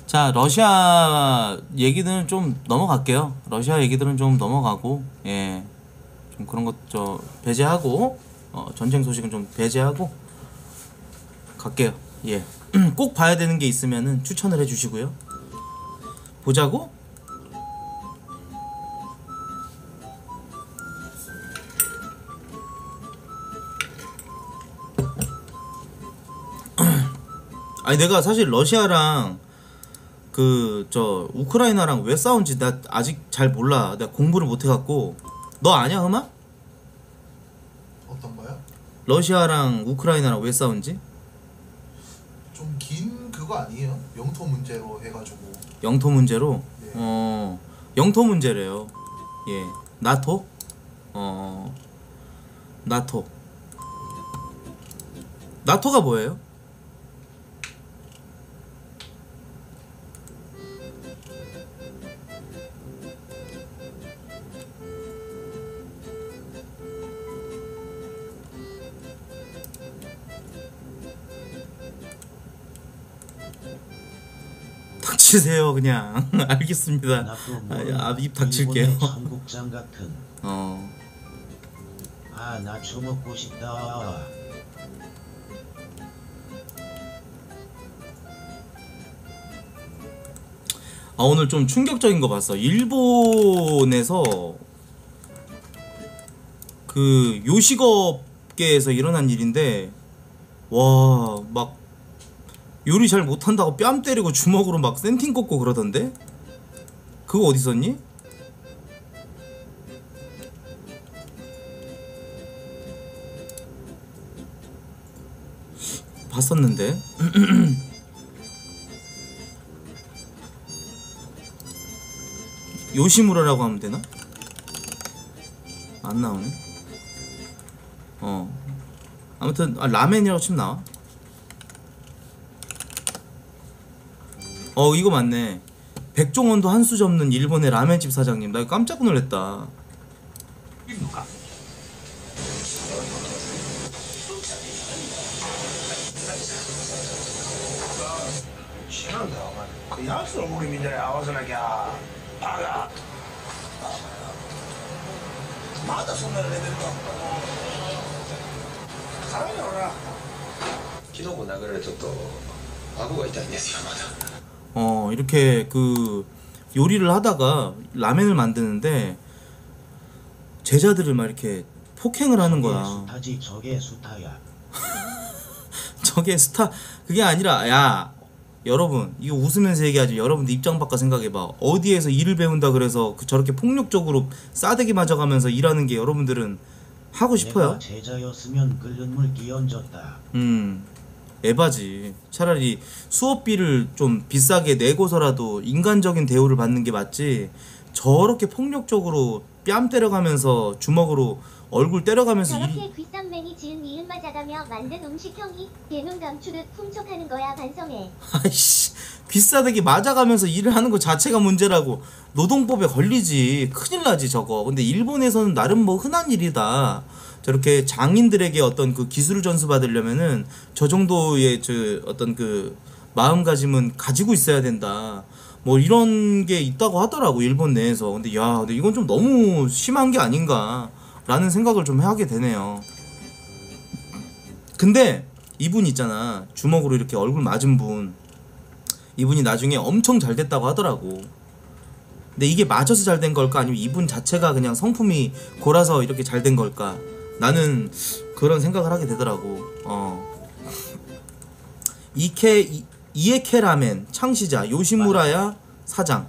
자, 러시아 얘기들은 좀 넘어갈게요. 러시아 얘기들은 좀 넘어가고, 예, 좀 그런 것 저 배제하고, 전쟁 소식은 좀 배제하고 갈게요. 예, 꼭 봐야 되는 게 있으면은 추천을 해주시고요. 보자고? 아니 내가 사실 러시아랑 그 저 우크라이나랑 왜 싸운지 나 아직 잘 몰라. 내가 공부를 못 해갖고. 너 아냐, 흠아? 어떤 거요? 러시아랑 우크라이나랑 왜 싸운지? 좀 긴 그거 아니에요? 영토 문제로 해가지고. 영토 문제로? 네. 영토 문제래요. 예. 나토? 나토. 나토가 뭐예요? 닥치세요 그냥. 알겠습니다. 입 닥칠게요. 청국장 같은. 어. 아, 나초 먹고 싶다. 아, 오늘 좀 충격적인 거 봤어. 일본에서 그 요식업계에서 일어난 일인데, 와, 막 요리 잘 못한다고 뺨 때리고 주먹으로 막 센팅 꽂고 그러던데? 그거 어디 있었니? 봤었는데. 요시무라라고 하면 되나? 안 나오네. 아무튼 라멘이라고 치면 나와. 이거 맞네. 백종원도 한 수 접는 일본의 라멘집 사장님. 나 이거 깜짝 놀랐다. 싫은데 그 약수를 우리 민들에 아와서나기야 바가 마다 손을 내밀까 사람이 오라 昨日も殴られちょっと顎が痛いんですよまだ 이렇게 그 요리를 하다가 라멘을 만드는데 제자들을 막 이렇게 폭행을 하는 거야. 수타지 저게 수타야. 저게 스타. 그게 아니라, 야 여러분, 이거 웃으면서 얘기하지. 여러분들 입장 바꿔 생각해봐. 어디에서 일을 배운다 그래서 저렇게 폭력적으로 싸대기 맞아가면서 일하는 게 여러분들은 하고 싶어요? 내가 제자였으면 끓는 물 끼얹었다. 에바지. 차라리 수업비를 좀 비싸게 내고서라도 인간적인 대우를 받는 게 맞지. 저렇게 폭력적으로 뺨 때려가면서 주먹으로 얼굴 때려가면서 저렇게 귓쌈맨이 지은 이음 맞아가며 만든 음식형이 개눈 감추듯 훔쳐가는 거야. 반성해. 아이씨, 귀싸대기 맞아가면서 일을 하는 거 자체가 문제라고. 노동법에 걸리지. 큰일 나지 저거. 근데 일본에서는 나름 뭐 흔한 일이다. 저렇게 장인들에게 어떤 그 기술을 전수 받으려면은 저 정도의 저 어떤 그 마음가짐은 가지고 있어야 된다. 뭐 이런 게 있다고 하더라고, 일본 내에서. 근데 근데 이건 좀 너무 심한 게 아닌가 라는 생각을 좀 하게 되네요. 근데 이분 있잖아, 주먹으로 이렇게 얼굴 맞은 분, 이분이 나중에 엄청 잘 됐다고 하더라고. 근데 이게 맞아서 잘 된 걸까, 아니면 이분 자체가 그냥 성품이 골아서 이렇게 잘 된 걸까, 나는 그런 생각을 하게 되더라고. 이에케 라멘 창시자 요시무라야 사장.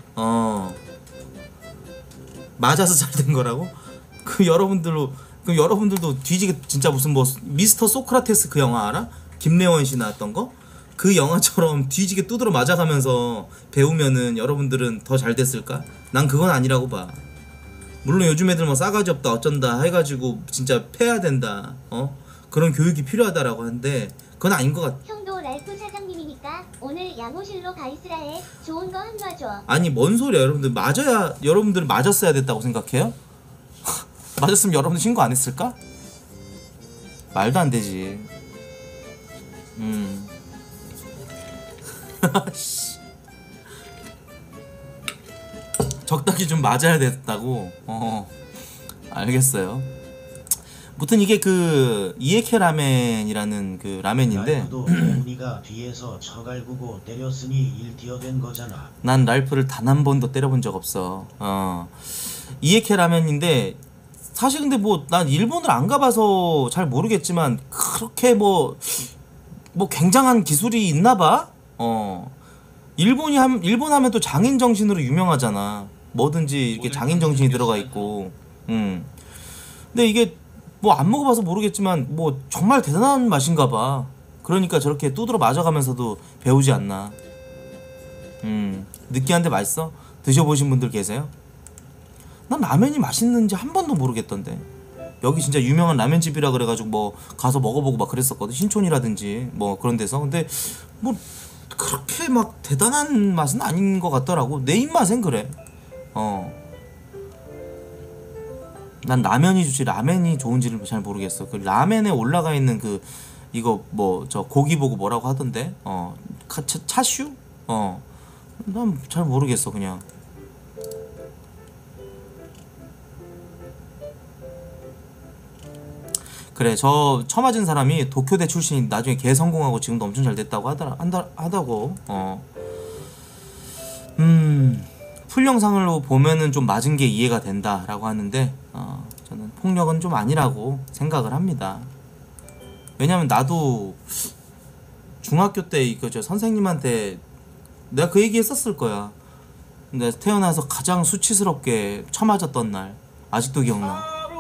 맞아서 잘 된 거라고? 그 여러분들도 뒤지게 진짜 무슨 뭐 미스터 소크라테스 그 영화 알아? 김래원 씨 나왔던 거? 그 영화처럼 뒤지게 두드러 맞아가면서 배우면은 여러분들은 더 잘 됐을까? 난 그건 아니라고 봐. 물론 요즘 애들 뭐 싸가지 없다 어쩐다 해가지고 진짜 패야 된다, 그런 교육이 필요하다라고 하는데 그건 아닌 것 같아. 형도 랄프 사장님이니까 오늘 양호실로 가 있으라 해. 좋은 거 한 놔줘. 아니 뭔 소리야. 여러분들 맞았어야 됐다고 생각해요? 맞았으면 여러분들 신고 안 했을까? 말도 안 되지. 적당히 좀 맞아야 됐다고. 알겠어요. 무튼 이게 그 이에케 라멘이라는 그 라멘인데 랄프도 우니가 뒤에서 처갈구고 때렸으니 일티어된 거잖아. 난 랄프를 단 한 번도 때려본 적 없어. 이에케 라멘인데 사실 근데 뭐 난 일본을 안 가봐서 잘 모르겠지만 그렇게 뭐 굉장한 기술이 있나 봐. 일본 하면 또 장인 정신으로 유명하잖아. 뭐든지 이렇게 장인 정신이 들어가 있고. 근데 이게 뭐 안 먹어봐서 모르겠지만 뭐 정말 대단한 맛인가 봐. 그러니까 저렇게 두드러 맞아가면서도 배우지 않나. 느끼한데 맛있어? 드셔보신 분들 계세요? 난 라면이 맛있는지 한 번도 모르겠던데. 여기 진짜 유명한 라면집이라 그래가지고 뭐 가서 먹어보고 막 그랬었거든. 신촌이라든지 뭐 그런 데서. 근데 뭐 그렇게 막 대단한 맛은 아닌 것 같더라고. 내 입맛엔 그래. 난 라면이 좋지 라멘이 좋은지를 잘 모르겠어. 그 라멘에 올라가 있는 그 이거 뭐 저 고기 보고 뭐라고 하던데. 차슈? 난 잘 모르겠어 그냥. 그래 저 처맞은 사람이 도쿄대 출신이 나중에 개 성공하고 지금도 엄청 잘 됐다고 하다고. 풀 영상으로 보면은 좀 맞은 게 이해가 된다라고 하는데 저는 폭력은 좀 아니라고 생각을 합니다. 왜냐면 나도 중학교 때 이거 저 선생님한테 내가 그 얘기 했었을 거야. 근데 태어나서 가장 수치스럽게 처맞았던 날 아직도 기억나.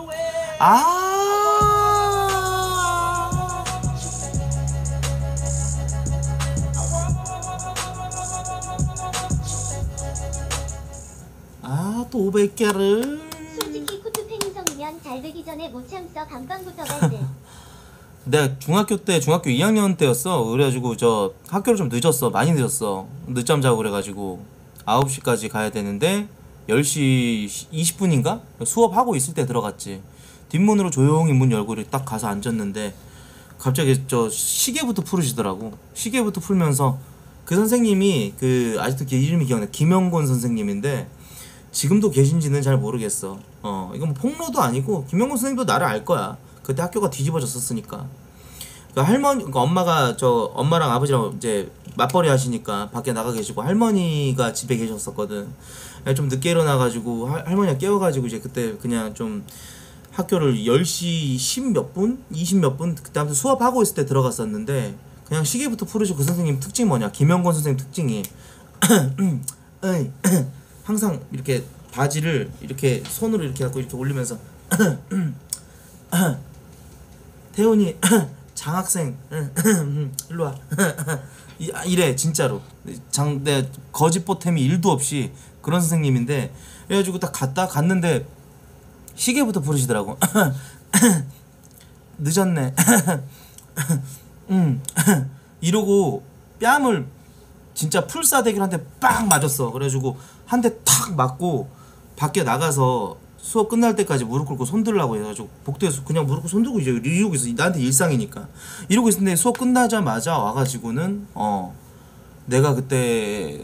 또 500개를 솔직히 코트팬 인성이면 잘 되기 전에 못 참어 감방부터 갈 듯. 내가 중학교 2학년 때였어. 그래가지고 저 학교를 좀 늦었어. 많이 늦었어. 늦잠 자고 그래가지고 9시까지 가야 되는데 10시 20분인가? 수업하고 있을 때 들어갔지. 뒷문으로 조용히 문 열고 이렇게 딱 가서 앉았는데 갑자기 저 시계부터 풀으시더라고. 시계부터 풀면서 그 선생님이 그 아직도 이름이 기억나. 김영곤 선생님인데 지금도 계신지는 잘 모르겠어. 이건 뭐 폭로도 아니고 김영곤 선생님도 나를 알 거야. 그때 학교가 뒤집어졌었으니까. 그 할머니, 그 엄마가 저 엄마랑 아버지랑 이제 맞벌이 하시니까 밖에 나가 계시고 할머니가 집에 계셨었거든. 좀 늦게 일어나가지고 할머니가 깨워가지고 이제 그때 그냥 좀 학교를 10시 10 몇 분? 20 몇 분? 그때 아무튼 수업하고 있을 때 들어갔었는데 그냥 시계부터 풀으시고 그 선생님 특징이 뭐냐? 김영권 선생님 특징이 항상 이렇게 바지를 이렇게 손으로 이렇게 갖고 이렇게 올리면서 태훈이 장학생 일로와 이래 진짜로. 내 거짓 보탬이 1도 없이 그런 선생님인데 그래가지고 딱 갔는데 시계부터 부르시더라고. 늦었네. 이러고 뺨을 진짜 풀사대기를 한 대 빵 맞았어. 그래가지고 한 대 탁 맞고 밖에 나가서 수업 끝날 때까지 무릎 꿇고 손 들라고 해가지고 복도에서 그냥 무릎 꿇고 손 들고 이러고 있어. 나한테 일상이니까 이러고 있었는데 수업 끝나자마자 와가지고는 내가 그때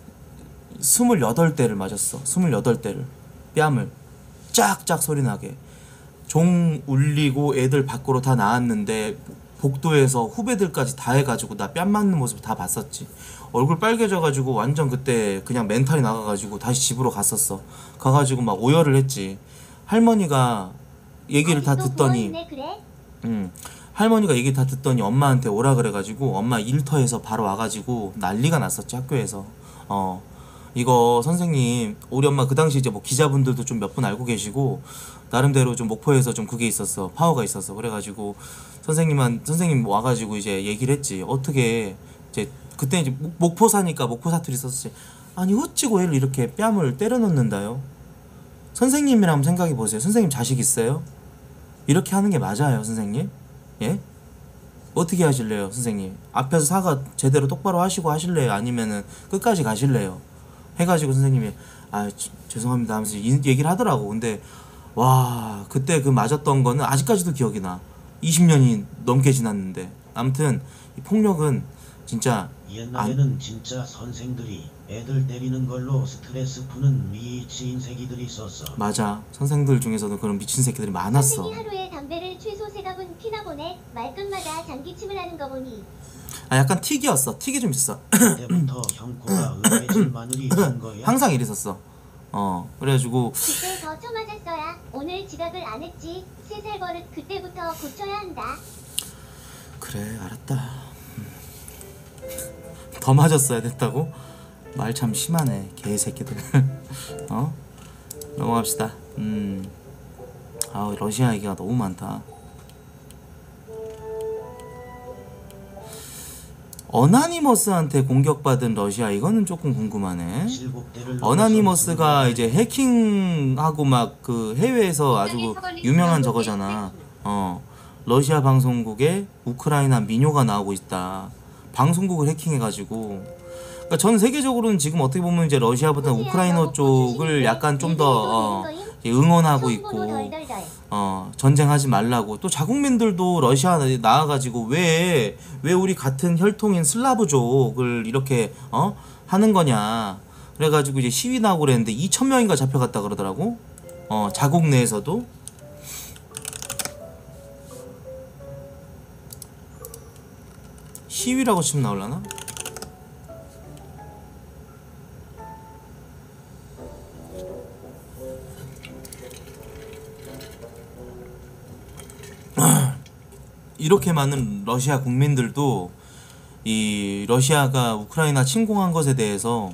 28대를 맞았어. 28대를 뺨을 쫙쫙 소리나게. 종 울리고 애들 밖으로 다 나왔는데 복도에서 후배들까지 다 해가지고 나 뺨 맞는 모습 다 봤었지. 얼굴 빨개져가지고 완전 그때 그냥 멘탈이 나가가지고 다시 집으로 갔었어. 가가지고 막 오열을 했지. 할머니가 얘기를 다 듣더니 그래? 할머니가 얘기 다 듣더니 엄마한테 오라 그래가지고 엄마 일터에서 바로 와가지고 난리가 났었지 학교에서. 이거 선생님 우리 엄마 그 당시 이제 뭐 기자분들도 좀 몇 분 알고 계시고 나름대로 좀 목포에서 좀 그게 있었어. 파워가 있었어. 그래가지고 선생님 와가지고 이제 얘기를 했지. 어떻게 이제 그때 이제 목포 사니까 목포 사투리 썼지. 아니 어찌고 얘를 이렇게 뺨을 때려 넣는다요? 선생님이라면 생각해 보세요. 선생님 자식 있어요? 이렇게 하는 게 맞아요 선생님? 예? 어떻게 하실래요 선생님? 앞에서 사과 제대로 똑바로 하시고 하실래요? 아니면은 끝까지 가실래요? 해가지고 선생님이 죄송합니다 하면서 얘기를 하더라고. 근데 와 그때 그 맞았던 거는 아직까지도 기억이 나. 20년이 넘게 지났는데. 아무튼 이 폭력은 진짜 옛날에는 진짜 선생들이 애들 때리는 걸로 스트레스 푸는 미친 새끼들이 있었어. 맞아. 선생들 중에서도 그런 미친 새끼들이 많았어. 선생이 하루에 담배를 최소 3갑은 피나 보네. 말끝마다 장기침을 하는 거 보니. 아 약간 틱이었어. 틱이 좀 있어. 그때부터 형코가 의외진 마늘이 된 거야. 항상 이랬었어. 그래가지고 그때 더 쳐맞았어야. 오늘 지각을 안 했지. 3살 버릇 그때부터 고쳐야 한다. 그래 알았다. 더 맞았어야 됐다고? 말 참 심하네 개새끼들. 넘어갑시다. 러시아 얘기가 너무 많다. 어나니머스한테 공격받은 러시아, 이거는 조금 궁금하네. 어나니머스가 이제 해킹하고 막 그 해외에서 아주 유명한 저거잖아. 러시아 방송국에 우크라이나 민요가 나오고 있다. 방송국을 해킹해가지고. 그러니까 전 세계적으로는 지금 어떻게 보면 이제 러시아보다 우크라이나 쪽을 약간 좀 더 응원하고 있고, 전쟁하지 말라고. 또 자국민들도 러시아 나와가지고 왜 우리 같은 혈통인 슬라브족을 이렇게 하는 거냐. 그래가지고 이제 시위 나오고 그랬는데 2,000명인가 잡혀갔다 그러더라고. 자국 내에서도. 시위라고 치면 나올라나? 이렇게 많은 러시아 국민들도 이 러시아가 우크라이나 침공한 것에 대해서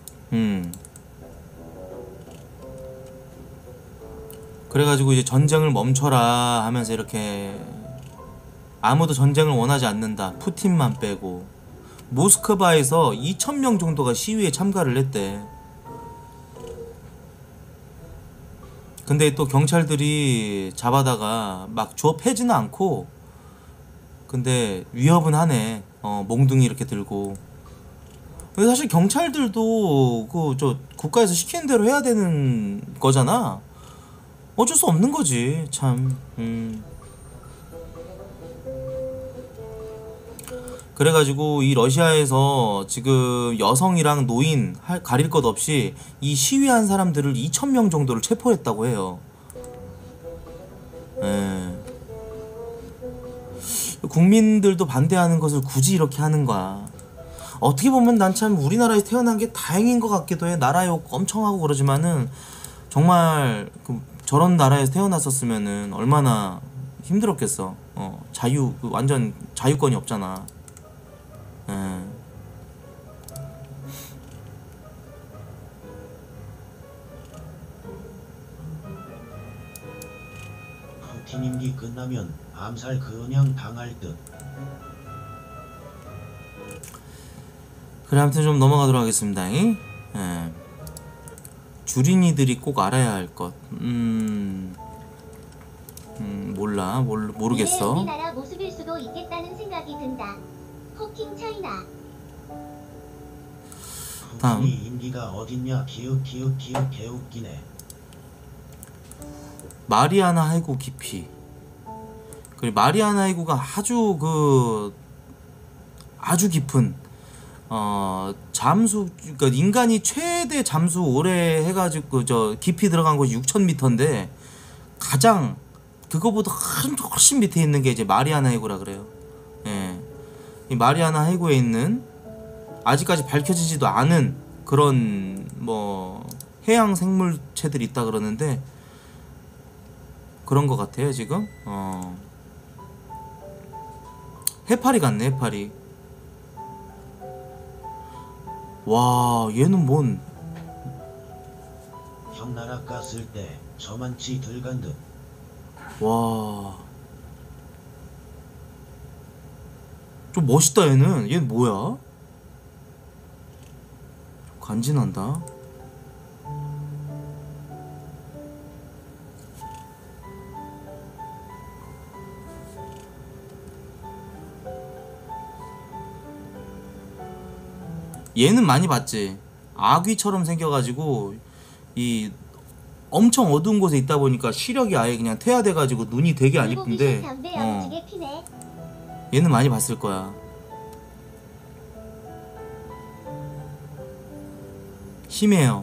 그래가지고 이제 전쟁을 멈춰라 하면서 이렇게 아무도 전쟁을 원하지 않는다. 푸틴만 빼고. 모스크바에서 2,000명 정도가 시위에 참가를 했대. 근데 또 경찰들이 잡아다가 막 주워 패지는 않고, 근데 위협은 하네. 몽둥이 이렇게 들고. 근데 사실 경찰들도 그 국가에서 시키는 대로 해야 되는 거잖아. 어쩔 수 없는 거지 참. 그래가지고 이 러시아에서 지금 여성이랑 노인 가릴 것 없이 이 시위한 사람들을 2,000명 정도를 체포했다고 해요. 국민들도 반대하는 것을 굳이 이렇게 하는 거야. 어떻게 보면 난 참 우리나라에 태어난 게 다행인 것 같기도 해. 나라 욕 엄청 하고 그러지만은 정말 저런 나라에서 태어났었으면은 얼마나 힘들었겠어. 완전 자유권이 없잖아. 푸틴 임기 끝나면 암살 그냥 당할 듯. 그래, 아무튼 좀 넘어가도록 하겠습니다. 주린이들이 꼭 알아야 할 것. 모르겠어. 우리나라 모습일 수도 있겠다는 생각이 든다. 호킹 차이나. 다음. 푸틴이 임기가 어딨냐. 기웃 개웃기네. 마리아나 해구 깊이. 그리고 마리아나 해구가 아주 깊은 잠수, 그러니까 인간이 최대 잠수 오래 해가지고 깊이 들어간 곳이 6,000m인데 가장 그거보다 훨씬 밑에 있는 게 이제 마리아나 해구라 그래요. 이 마리아나 해구에 있는 아직까지 밝혀지지도 않은 그런 해양 생물체들이 있다 그러는데 그런 것 같아요 지금. 해파리 같네, 해파리. 와, 얘는 뭔? 형 나라 갔을 때 저만치 들간 듯. 와, 좀 멋있다 얘는. 얘는 뭐야? 간지난다. 얘는 많이 봤지. 아귀처럼 생겨가지고 이 엄청 어두운 곳에 있다 보니까 시력이 아예 그냥 퇴화돼가지고 눈이 되게 안 이쁜데. 얘는 많이 봤을 거야. 심해요.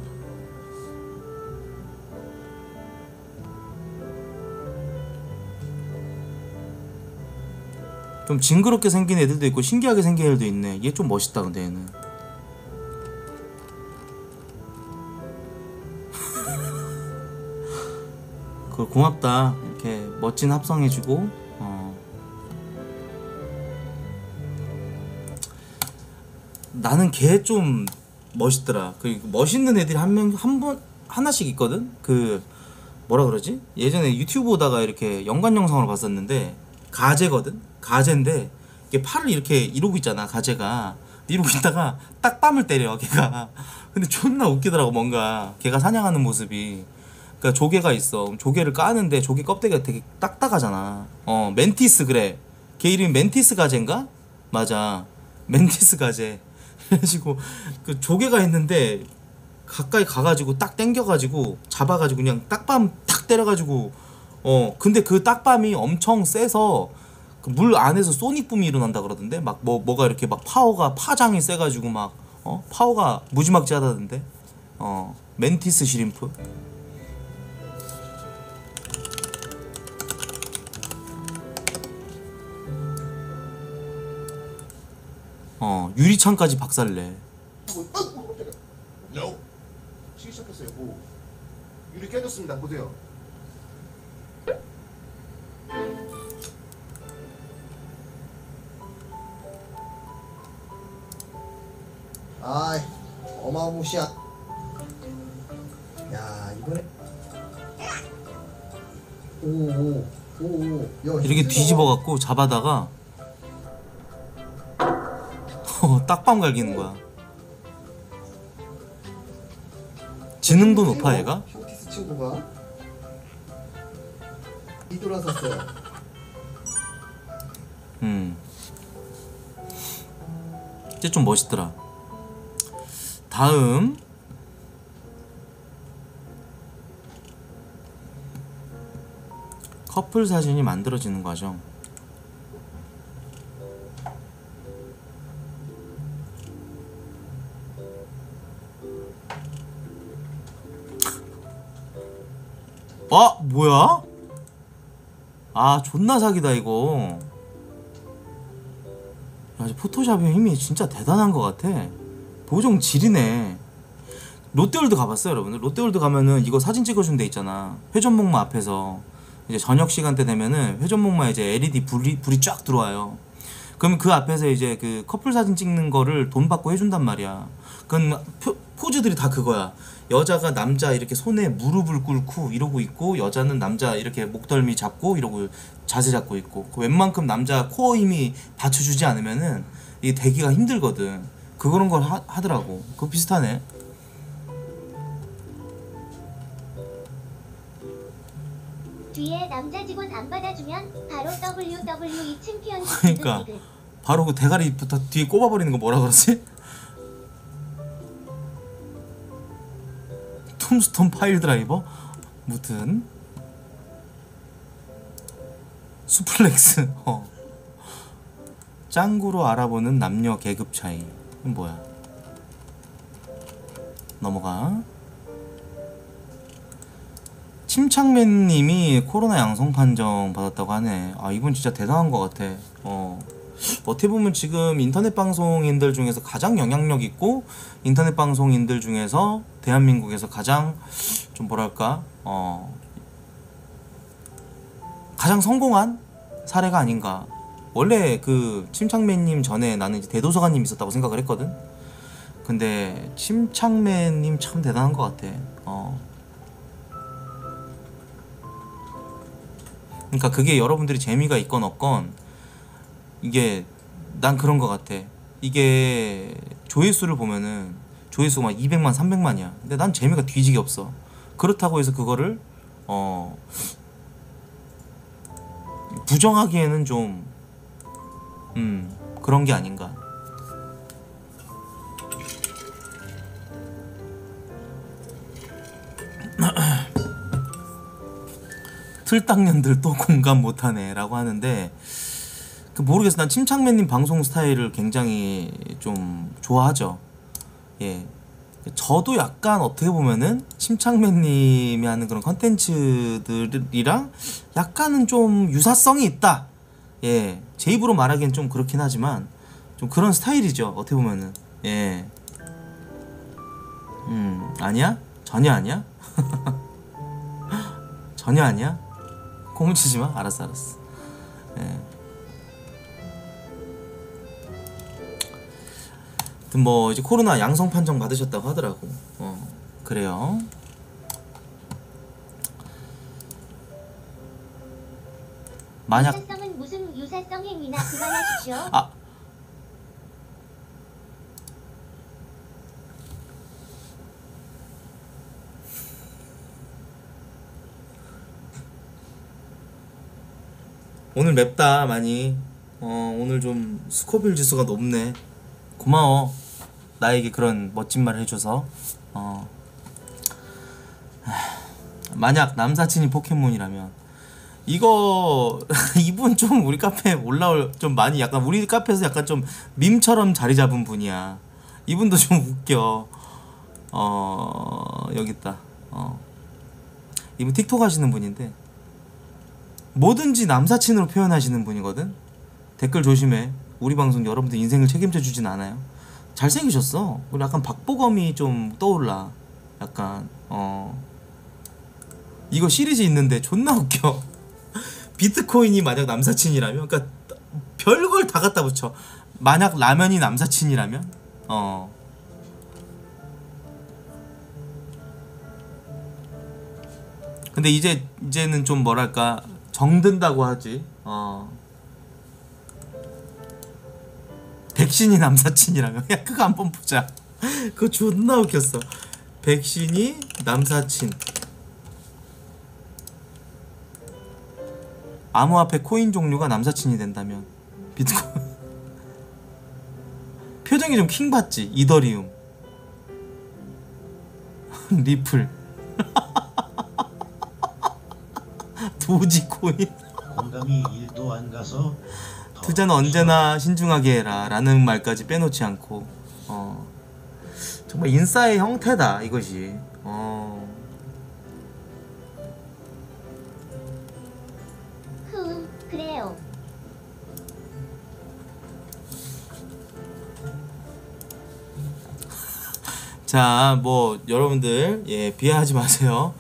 좀 징그럽게 생긴 애들도 있고 신기하게 생긴 애들도 있네. 얘 좀 멋있다 근데 얘는. 그 고맙다 이렇게 멋진 합성해주고. 나는 걔 좀 멋있더라. 그 멋있는 애들이 하나씩 있거든. 그 뭐라 그러지? 예전에 유튜브 보다가 이렇게 연관 영상으로 봤었는데 가재거든. 가재인데 이게 팔을 이렇게 이러고 있잖아. 가재가 이러고 있다가 딱밤을 때려 걔가. 근데 존나 웃기더라고. 뭔가 걔가 사냥하는 모습이. 그러니까 조개가 있어. 조개를 까는데 조개 껍데기가 되게 딱딱하잖아. 멘티스. 그래 걔 이름이 멘티스 가재인가? 맞아, 멘티스 가재. 그래가지고 그 조개가 있는데 가까이 가가지고 딱 당겨가지고 잡아가지고 그냥 딱밤 탁 때려가지고 근데 그 딱밤이 엄청 세서 그 물 안에서 소닉붐이 일어난다 그러던데. 막 뭐가 이렇게 막 파장이 세가지고 막 파워가 무지막지하다던데. 멘티스 시림프. 유리창까지 박살내. 치기 시작했어요. 뭐 유리 깨졌습니다. 보세요. 아이 어마무시한. 야 이번에 오오오오 이렇게 뒤집어갖고 잡아다가 딱밤 갈기는 거야. 지능도 높아 얘가. 쇼티스 친구가 뒤돌아섰어요. 이제 좀 멋있더라. 다음 커플 사진이 만들어지는 과정. 뭐야? 존나 사기다 이거. 야, 포토샵의 힘이 진짜 대단한 것 같아. 보정 지리네. 롯데월드 가봤어요 여러분들? 롯데월드 가면은 이거 사진 찍어준 데 있잖아. 회전목마 앞에서 이제 저녁 시간대 되면은 회전목마에 이제 LED 불이 쫙 들어와요. 그러면 그 앞에서 이제 그 커플 사진 찍는 거를 돈 받고 해준단 말이야. 그건 포즈들이 다 그거야. 여자가 남자 이렇게 손에 무릎을 꿇고 이러고 있고, 여자는 남자 이렇게 목덜미 잡고 이러고 자세 잡고 있고. 웬만큼 남자 코어 힘이 받쳐주지 않으면은 이게 되기가 힘들거든. 그런 걸 하더라고. 그거 비슷하네. 뒤에 남자 직원 안 받아주면 바로 WWE 챔피언십. 그러니까 바로 그 대가리부터 뒤에 꼽아버리는 거 뭐라 그러지? 톰스톤 파일 드라이버? 무튼 수플렉스. 짱구로 알아보는 남녀 계급 차이. 이건 뭐야? 넘어가. 침착맨님이 코로나 양성 판정 받았다고 하네. 이분 진짜 대단한 것 같아. 어떻게 보면 지금 인터넷 방송인들 중에서 가장 영향력 있고, 인터넷 방송인들 중에서 대한민국에서 가장 좀 뭐랄까 가장 성공한 사례가 아닌가. 원래 그 침착맨님 전에 나는 이제 대도서관님 있었다고 생각을 했거든. 근데 침착맨님 참 대단한 것 같아. 그러니까 그게 여러분들이 재미가 있건 없건, 이게 난 그런 것 같아. 이게 조회수를 보면은 조회수가 막 200만 300만이야 근데 난 재미가 뒤지게 없어. 그렇다고 해서 그거를 부정하기에는 좀 그런 게 아닌가. 틀딱년들 또 공감 못하네 라고 하는데, 모르겠어. 난 침착맨님 방송 스타일을 굉장히 좀 좋아하죠. 예, 저도 약간 어떻게 보면은 심창맨님이 하는 그런 컨텐츠들이랑 약간은 좀 유사성이 있다. 예, 제 입으로 말하기엔 좀 그렇긴 하지만 좀 그런 스타일이죠. 어떻게 보면은. 예. 아니야? 전혀 아니야? 전혀 아니야? 고문 치지 마. 알았어. 예. 뭐 이제 코로나 양성 판정 받으셨다고 하더라고. 그래요. 만약 유사성은 무슨 유사성 행위나 그만하십시오. 아 오늘 맵다 많이. 오늘 좀 스코빌 지수가 높네. 고마워. 나에게 그런 멋진 말을 해줘서. 만약 남사친이 포켓몬이라면 이거 이분 좀 우리 카페에 올라올 좀 많이 약간 우리 카페에서 약간 좀 밈처럼 자리 잡은 분이야. 이분도 좀 웃겨. 여기 있다. 이분 틱톡 하시는 분인데 뭐든지 남사친으로 표현하시는 분이거든. 댓글 조심해. 우리 방송 여러분들 인생을 책임져 주진 않아요. 잘생기셨어. 그리고 약간 박보검이 좀 떠올라. 약간 이거 시리즈 있는데 존나 웃겨. 비트코인이 만약 남사친이라면, 그러니까 별걸 다 갖다 붙여. 만약 라면이 남사친이라면, 근데 이제는 좀 뭐랄까 정든다고 하지. 백신이 남사친이라면. 야, 그거 한번 보자. 그거 존나 웃겼어. 백신이 남사친. 암호화폐 코인 종류가 남사친이 된다면. 비트코인. 표정이 좀 킹받지. 이더리움. 리플. 도지코인. 공감이 1도 안 가서 투자는 언제나 신중하게 해라 라는 말까지 빼놓지 않고. 정말 인싸의 형태다 이것이. 그래요. 자, 뭐 여러분들 예 비하하지 마세요.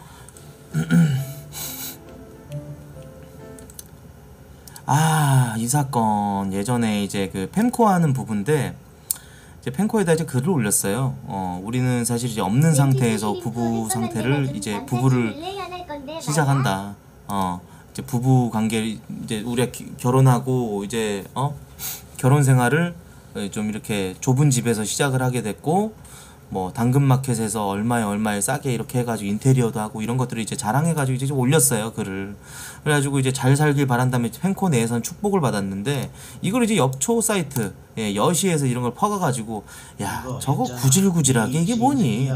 이 사건 예전에 이제 그 펜코 하는 부부인데 이제 펜코에다 이제 글을 올렸어요. 우리는 사실 이제 없는 상태에서 부부 상태를 이제 부부를 시작한다. 이제 부부 관계 이제 우리가 결혼하고 이제 결혼 생활을 좀 이렇게 좁은 집에서 시작을 하게 됐고, 뭐 당근마켓에서 얼마에 싸게 이렇게 해가지고 인테리어도 하고 이런 것들을 이제 자랑해가지고 이제 좀 올렸어요 글을. 그래가지고 이제 잘 살길 바란다며 펜코 내에서는 축복을 받았는데, 이걸 이제 엽초 사이트 여시에서 이런 걸 퍼가가지고 야 저거 구질구질하게 이게 뭐니?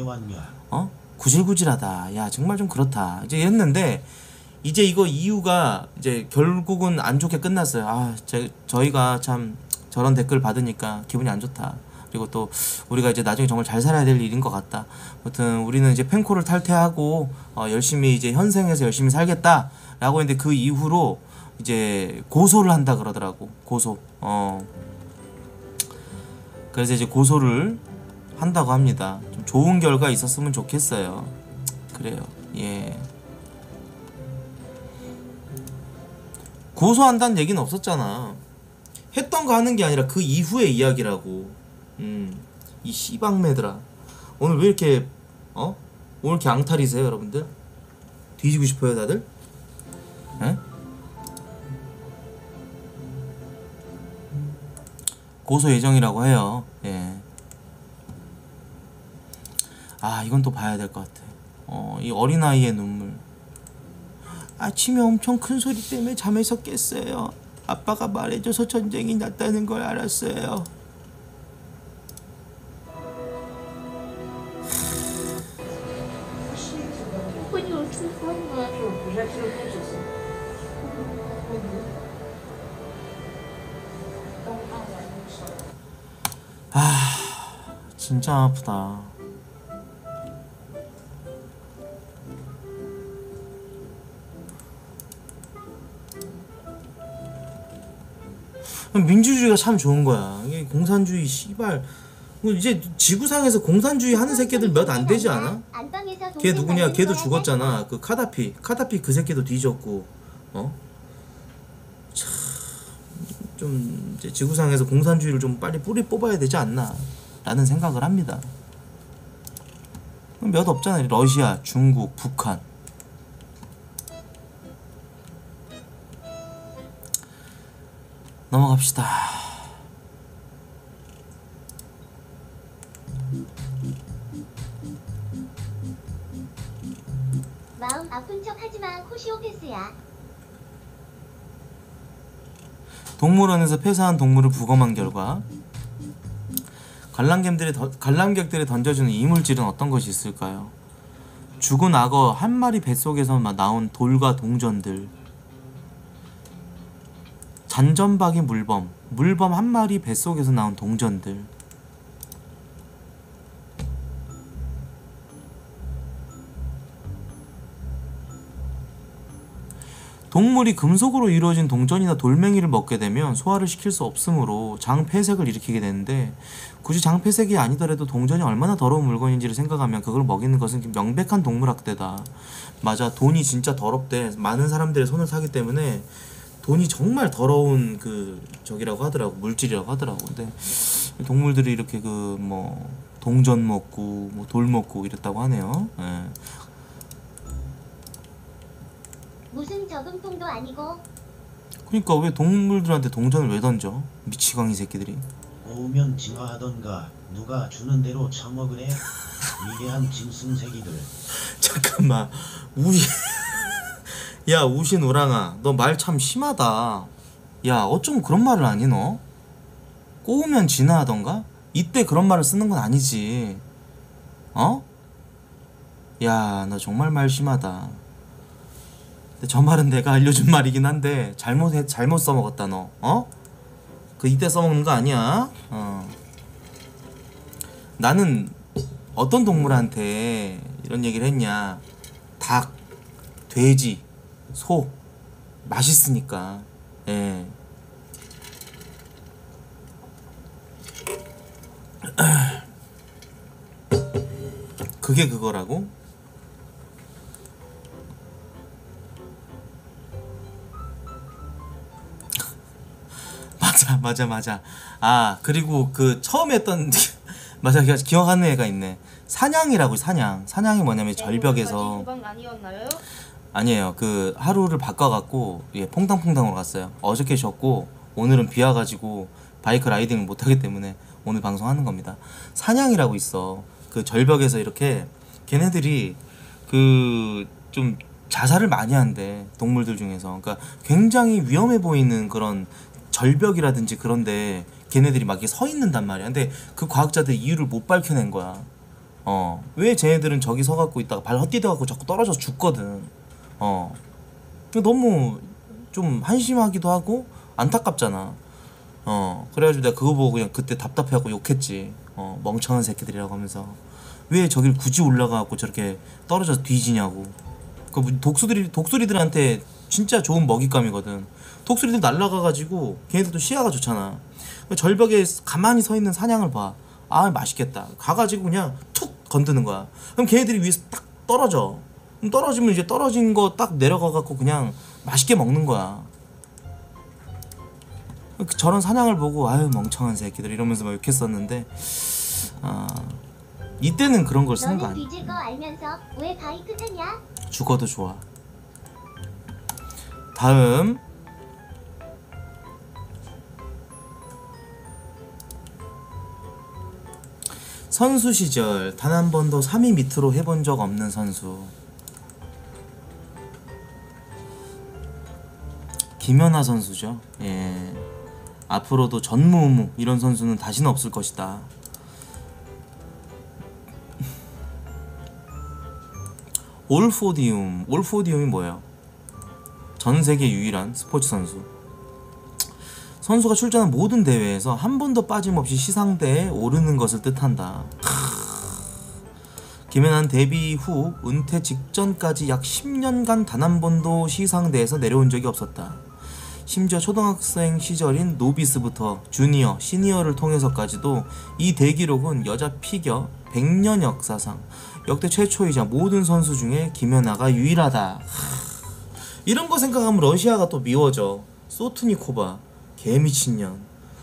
구질구질하다. 야 정말 좀 그렇다. 이제 했는데 이제 이거 이유가 이제 결국은 안 좋게 끝났어요. 저희가 참 저런 댓글 받으니까 기분이 안 좋다. 그리고 또 우리가 이제 나중에 정말 잘 살아야 될 일인 것 같다. 아무튼 우리는 이제 펜코를 탈퇴하고 열심히 이제 현생에서 열심히 살겠다라고 했는데, 그 이후로 이제 고소를 한다 그러더라고. 고소. 그래서 이제 고소를 한다고 합니다. 좀 좋은 결과 있었으면 좋겠어요. 그래요. 예. 고소한다는 얘기는 없었잖아. 했던 거 하는 게 아니라 그 이후의 이야기라고. 이 씨방매들아, 오늘 왜 이렇게 오늘 이렇게 앙탈이세요 여러분들? 뒤지고 싶어요 다들? 에? 고소 예정이라고 해요. 예. 이건 또 봐야 될 것 같아. 이 어린아이의 눈물. 아침에 엄청 큰 소리 때문에 잠에서 깼어요. 아빠가 말해줘서 전쟁이 났다는 걸 알았어요. 진짜 아프다. 민주주의가 참 좋은 거야. 이게 공산주의 씨발 이제 지구상에서 공산주의 하는 새끼들 몇 안 되지 않아? 걔 누구냐? 걔도 죽었잖아. 그 카다피 그 새끼도 뒤졌고. 참 좀 이제 지구상에서 공산주의를 좀 빨리 뿌리 뽑아야 되지 않나 라는 생각을 합니다. 몇 없잖아요. 러시아, 중국, 북한. 넘어갑시다. 마음 아픈 척 하지마. 코시오페스야. 동물원에서 폐사한 동물을 부검한 결과 관람객들이 던져주는 이물질은 어떤 것이 있을까요? 죽은 악어 한 마리 뱃속에서 나온 돌과 동전들, 잔점박이 물범 한 마리 뱃속에서 나온 동전들. 동물이 금속으로 이루어진 동전이나 돌멩이를 먹게 되면 소화를 시킬 수 없으므로 장폐색을 일으키게 되는데, 굳이 장폐색이 아니더라도 동전이 얼마나 더러운 물건인지를 생각하면 그걸 먹이는 것은 명백한 동물학대다. 맞아, 돈이 진짜 더럽대. 많은 사람들의 손을 사기 때문에 돈이 정말 더러운 그 저기라고 하더라고, 물질이라고 하더라고. 근데 동물들이 이렇게 그 뭐 동전 먹고 뭐 돌 먹고 이랬다고 하네요. 예. 무슨 저금통도 아니고. 그러니까 왜 동물들한테 동전을 왜 던져? 미치광이 새끼들이. 오면 진화하던가 누가 주는 대로 처먹으래. 위대한 짐승새끼들. 잠깐만, 야 우신 우랑아, 너 말 참 심하다. 야 어쩜 그런 말을 하니 너? 꼬우면 진화하던가? 이때 그런 말을 쓰는 건 아니지. 야 너 정말 말 심하다. 저 말은 내가 알려준 말이긴 한데 잘못 써먹었다 너. 그 이때 써먹는 거 아니야. 나는 어떤 동물한테 이런 얘기를 했냐. 닭, 돼지, 소 맛있으니까. 예. 그게 그거라고? 맞아. 아 그리고 그 처음에 했던 맞아, 기억하는 애가 있네. 사냥이라고. 사냥이 뭐냐면 절벽에서. 대박 아니었나요? 아니에요. 그 하루를 바꿔갖고 퐁당퐁당으로 갔어요. 어저께 쉬었고 오늘은 비 와가지고 바이크 라이딩을 못하기 때문에 오늘 방송하는 겁니다. 사냥이라고 있어. 그 절벽에서 이렇게 걔네들이 그 좀 자살을 많이 한대, 동물들 중에서. 그러니까 굉장히 위험해 보이는 그런 절벽이라든지 그런데 걔네들이 막 이렇게 서 있는단 말이야. 근데 그 과학자들 이유를 못 밝혀낸 거야. 왜 쟤네들은 저기 서갖고 있다가 발 헛디뎌갖고 자꾸 떨어져서 죽거든. 너무 좀 한심하기도 하고 안타깝잖아. 그래가지고 내가 그거 보고 그냥 그때 답답해갖고 욕했지. 멍청한 새끼들이라고 하면서 왜 저길 굳이 올라가갖고 저렇게 떨어져서 뒤지냐고. 그 독수리들한테 진짜 좋은 먹잇감이거든. 독수리들 날아가가지고 걔네들도 시야가 좋잖아. 절벽에 가만히 서 있는 사냥을 봐. 아 맛있겠다. 가가지고 그냥 툭 건드는 거야. 그럼 걔네들이 위에서 딱 떨어져. 그럼 떨어지면 이제 떨어진 거 딱 내려가갖고 그냥 맛있게 먹는 거야. 저런 사냥을 보고 아유 멍청한 새끼들 이러면서 막 욕했었는데, 이때는 그런 걸 쓰는 거 너는 아니야. 뒤질 거 알면서 왜 바이크 타냐? 죽어도 좋아. 다음 선수 시절 단 한 번도 3위 밑으로 해본 적 없는 선수. 김연아 선수죠. 예. 앞으로도 전무후무 이런 선수는 다시는 없을 것이다. 올포디움이 뭐예요? 전 세계 유일한 스포츠 선수. 선수가 출전한 모든 대회에서 한 번도 빠짐없이 시상대에 오르는 것을 뜻한다. 김연아는 데뷔 후 은퇴 직전까지 약 10년간 단 한 번도 시상대에서 내려온 적이 없었다. 심지어 초등학생 시절인 노비스부터 주니어, 시니어를 통해서까지도 이 대기록은 여자 피겨 100년 역사상 역대 최초이자 모든 선수 중에 김연아가 유일하다. 이런 거 생각하면 러시아가 또 미워져. 소트니코바 개미친년.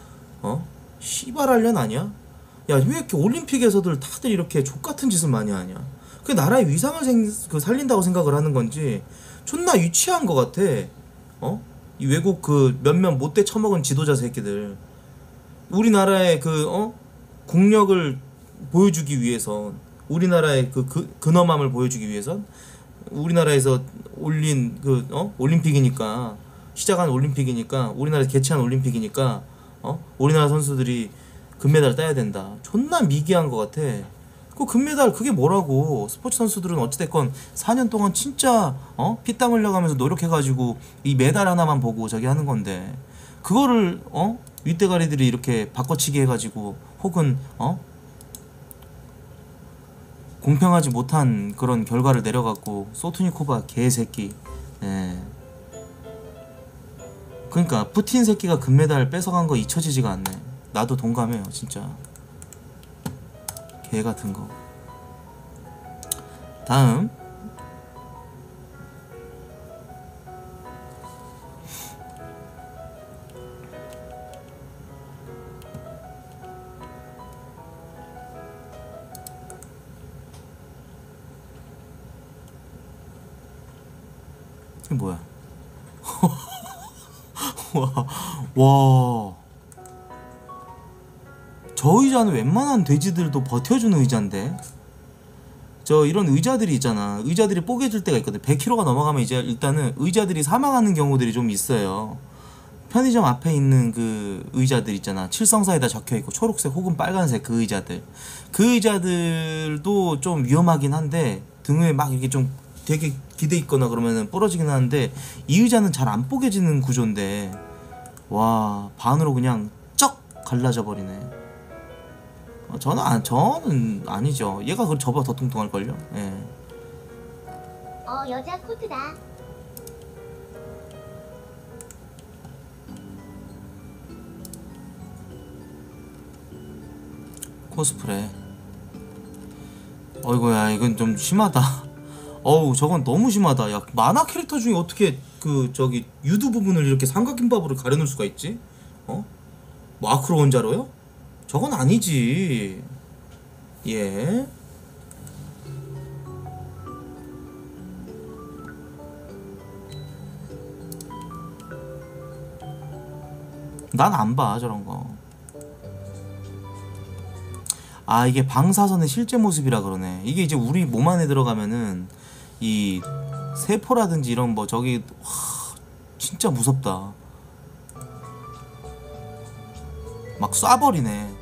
씨발할년 아니야? 야, 왜 이렇게 올림픽에서들 다들 이렇게 족같은 짓을 많이 하냐? 그 나라의 위상을 살린다고 생각을 하는 건지 존나 유치한 것 같아. 이 외국 그 몇몇 못돼 처먹은 지도자 새끼들. 우리나라의 국력을 보여주기 위해선, 우리나라의 근엄함을 보여주기 위해선, 우리나라에서 올린 올림픽이니까, 시작한 올림픽이니까, 우리나라에서 개최한 올림픽이니까 우리나라 선수들이 금메달 따야 된다. 존나 미개한 것 같아. 그 금메달 그게 뭐라고. 스포츠 선수들은 어찌됐건 4년 동안 진짜 피땀 흘려가면서 노력해가지고 이 메달 하나만 보고 저기 하는 건데, 그거를 윗대가리들이 이렇게 바꿔치기 해가지고, 혹은 공평하지 못한 그런 결과를 내려갖고, 소트니코바 개새끼. 예. 그러니까 푸틴 새끼가 금메달 뺏어간 거 잊혀지지가 않네. 나도 동감해요 진짜. 개 같은 거. 다음. 이게 뭐야? 와. 저 의자는 웬만한 돼지들도 버텨주는 의자인데, 저 이런 의자들이 있잖아. 의자들이 뽀개질 때가 있거든. 100kg가 넘어가면 이제 일단은 의자들이 사망하는 경우들이 좀 있어요. 편의점 앞에 있는 그 의자들 있잖아. 칠성사에다 적혀있고 초록색 혹은 빨간색 그 의자들도 좀 위험하긴 한데, 등에 막 이렇게 좀 되게 기대 있거나 그러면은 부러지긴 하는데, 이 의자는 잘 안 뽀개지는 구조인데, 와, 반으로 그냥 쩍 갈라져 버리네. 저는 아니죠. 얘가 그 저보다 더 뚱뚱할걸요? 예. 여자 코트다. 코스프레. 어이구야, 이건 좀 심하다. 어우, 저건 너무 심하다. 야, 만화 캐릭터 중에 어떻게 유두 부분을 이렇게 삼각김밥으로 가려놓을 수가 있지? 마크로 원자로요? 저건 아니지. 예. 난 안 봐 저런 거. 아, 이게 방사선의 실제 모습이라 그러네. 이게 이제 우리 몸 안에 들어가면은 이 세포라든지 이런 뭐 저기 진짜 무섭다. 막 쏴버리네.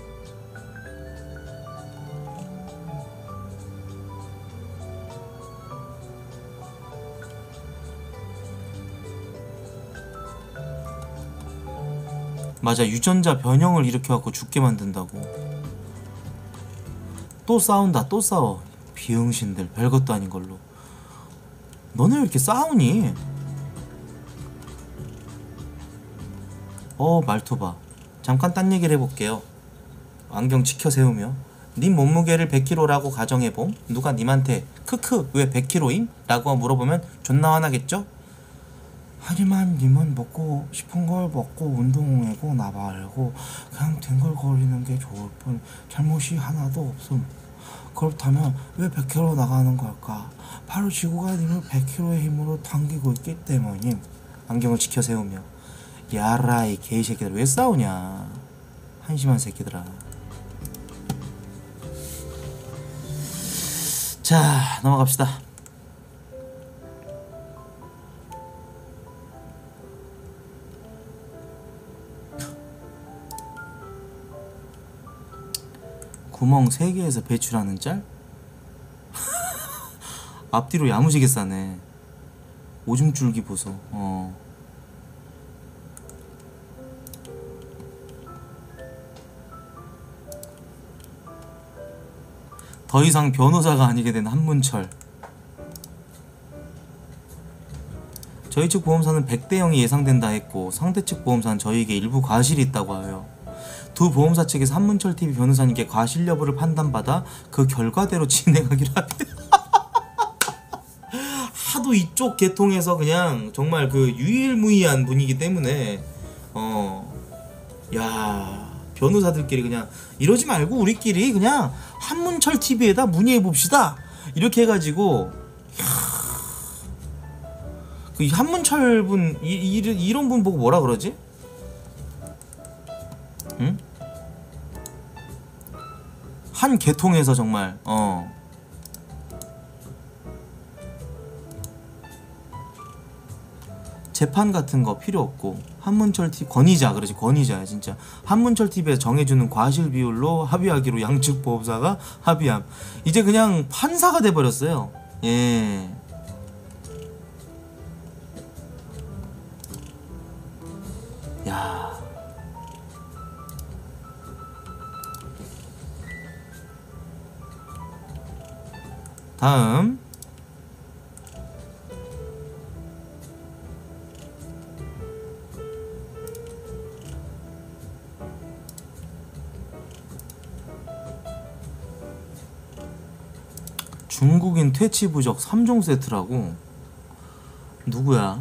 맞아, 유전자 변형을 일으켜갖고 죽게 만든다고. 또 싸운다, 또 싸워. 비응신들, 별것도 아닌 걸로. 너네 왜 이렇게 싸우니? 말투 봐. 잠깐 딴 얘기를 해볼게요. 안경 치켜 세우며, 님 몸무게를 100kg라고 가정해봄. 누가 님한테 크크 왜 100kg임? 라고 물어보면 존나 화나겠죠? 하지만 님은 먹고 싶은 걸 먹고 운동하고 나 말고 그냥 뒹굴거리는 게 좋을 뿐 잘못이 하나도 없음. 그렇다면 왜 100kg 나가는 걸까? 바로 지구가 님을 100kg의 힘으로 당기고 있기 때문임. 안경을 치켜 세우며, 야라 이 개새끼들 왜 싸우냐, 한심한 새끼들아. 자, 넘어갑시다. 구멍 3개에서 배출하는 짤? 앞뒤로 야무지게 싸네. 오줌 줄기 보소. 더 이상 변호사가 아니게 된 한문철. 저희 측 보험사는 100대 0이 예상된다 했고 상대 측 보험사는 저희에게 일부 과실이 있다고 하여요. 두 보험사 측에서 한문철TV 변호사님께 과실 여부를 판단받아 그 결과대로 진행하기로 합니다. 하도 이쪽 계통에서 그냥 정말 그 유일무이한 분이기 때문에 야 변호사들끼리 그냥 이러지 말고 우리끼리 그냥 한문철TV에다 문의해봅시다 이렇게 해가지고 그 한문철 분 이런 분 보고 뭐라 그러지? 응? 한 계통에서 정말 재판 같은 거 필요 없고 한문철TV 권위자 그러지 권위자야 진짜 한문철TV에서 정해주는 과실 비율로 합의하기로 양측 보험사가 합의함. 이제 그냥 판사가 돼버렸어요. 예. 야. 다음 중국인 퇴치부적 3종 세트라고. 누구야?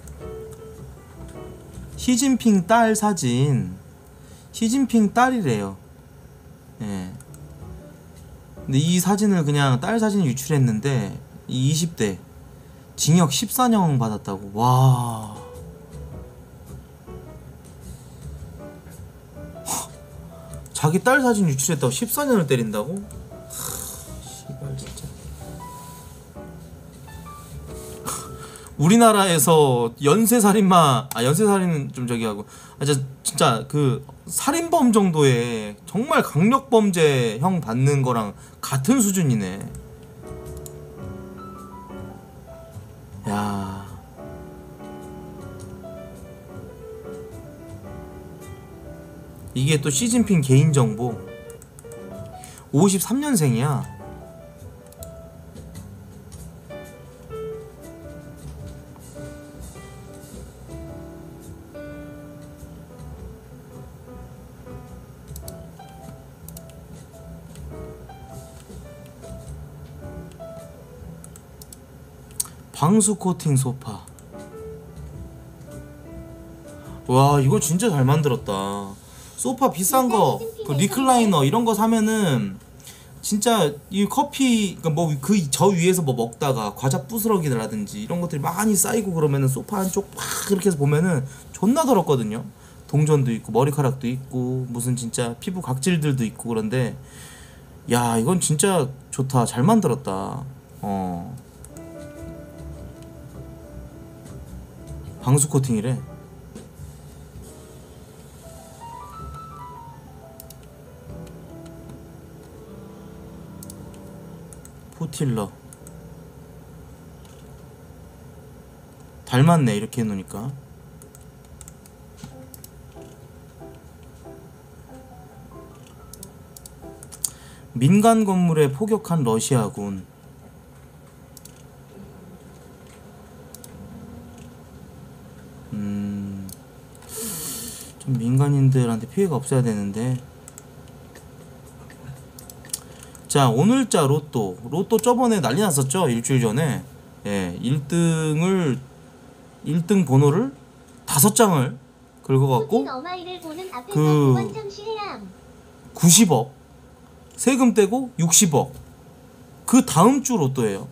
시진핑 딸 사진. 시진핑 딸이래요. 예. 근데 이 사진을 그냥 딸 사진 유출했는데 이 20대 징역 14년 받았다고. 와. 자기 딸 사진 유출했다고 14년을 때린다고? 씨발 진짜. 우리나라에서 연쇄살인마 연쇄살인은 좀 저기 하고 진짜 그 살인범 정도의 정말 강력범죄형 받는 거랑 같은 수준이네. 야. 이게 또 시진핑 개인정보. 53년생이야. 방수 코팅 소파. 와 이거 진짜 잘 만들었다. 소파 비싼 거 그 리클라이너 이런 거 사면은 진짜 이 커피 그러니까 뭐 그 저 위에서 뭐 먹다가 과자 부스러기라든지 이런 것들이 많이 쌓이고 그러면은 소파 한쪽 팍 이렇게 해서 보면은 존나 더럽거든요. 동전도 있고 머리카락도 있고 무슨 진짜 피부 각질들도 있고. 그런데 야 이건 진짜 좋다. 잘 만들었다. 방수 코팅이래. 포틸러 닮았네 이렇게 해놓으니까. 민간 건물에 포격한 러시아군. 좀 민간인들한테 피해가 없어야 되는데. 자 오늘자 로또 저번에 난리 났었죠. 일주일 전에. 예, 1등 번호를 5장을 긁어갖고 그 90억 세금 떼고 60억. 그 다음 주 로또예요.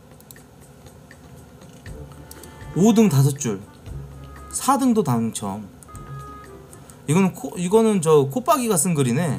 5등 5줄 4등도 당첨. 이거는 저 콧박이가 쓴 글이네.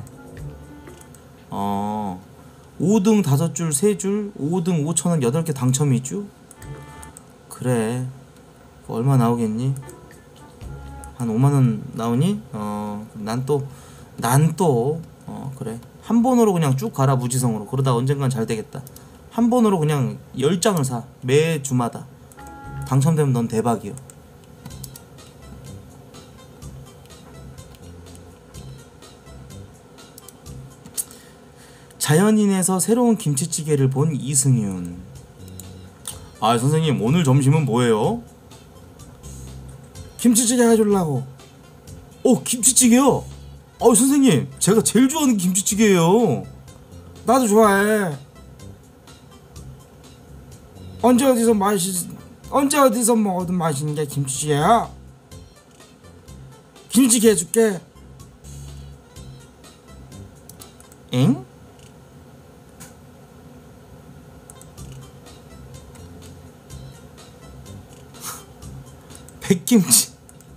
5등 5줄 3줄 5등 5천원 8개 당첨이 있죠. 그래 얼마 나오겠니? 한 5만원 나오니? 난 또 그래 한 번으로 그냥 쭉 가라 무지성으로. 그러다 언젠간 잘 되겠다. 한 번으로 그냥 10장을 사. 매 주마다 당첨되면 넌 대박이요. 자연인에서 새로운 김치찌개를 본 이승윤. 아 선생님 오늘 점심은 뭐예요? 김치찌개 해주려고. 김치찌개요? 선생님, 제가 제일 좋아하는 김치찌개예요. 나도 좋아해. 언제 어디서 먹어도 맛있는 게 김치찌개야. 김치찌개 해줄게. 엥? 백김치.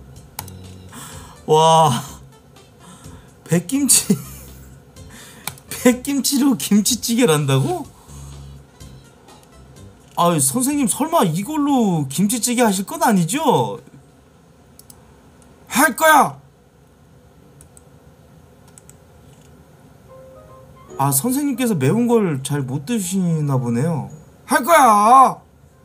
와, 백김치로 김치찌개란다고? 선생님 설마 이걸로 김치찌개 하실 건 아니죠? 할 거야. 선생님께서 매운 걸 잘 못 드시나 보네요. 할 거야.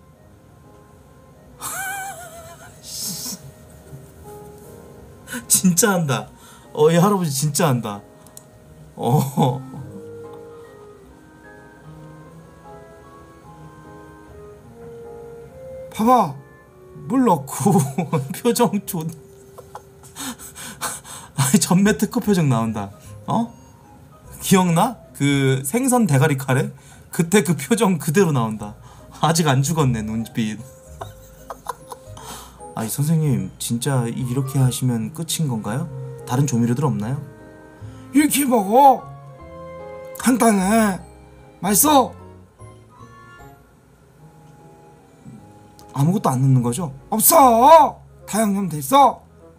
진짜 한다. 이 할아버지 진짜 한다. 봐봐, 물 넣고 표정 좋. 전매 특허 표정 나온다. 기억나? 그 생선 대가리 카레? 그때 그 표정 그대로 나온다. 아직 안 죽었네, 눈빛. 선생님 진짜 이렇게 하시면 끝인 건가요? 다른 조미료들 없나요? 이렇게 먹어. 간단해. 맛있어. 아무것도 안 넣는 거죠? 없어. 다 양념 돼 있어.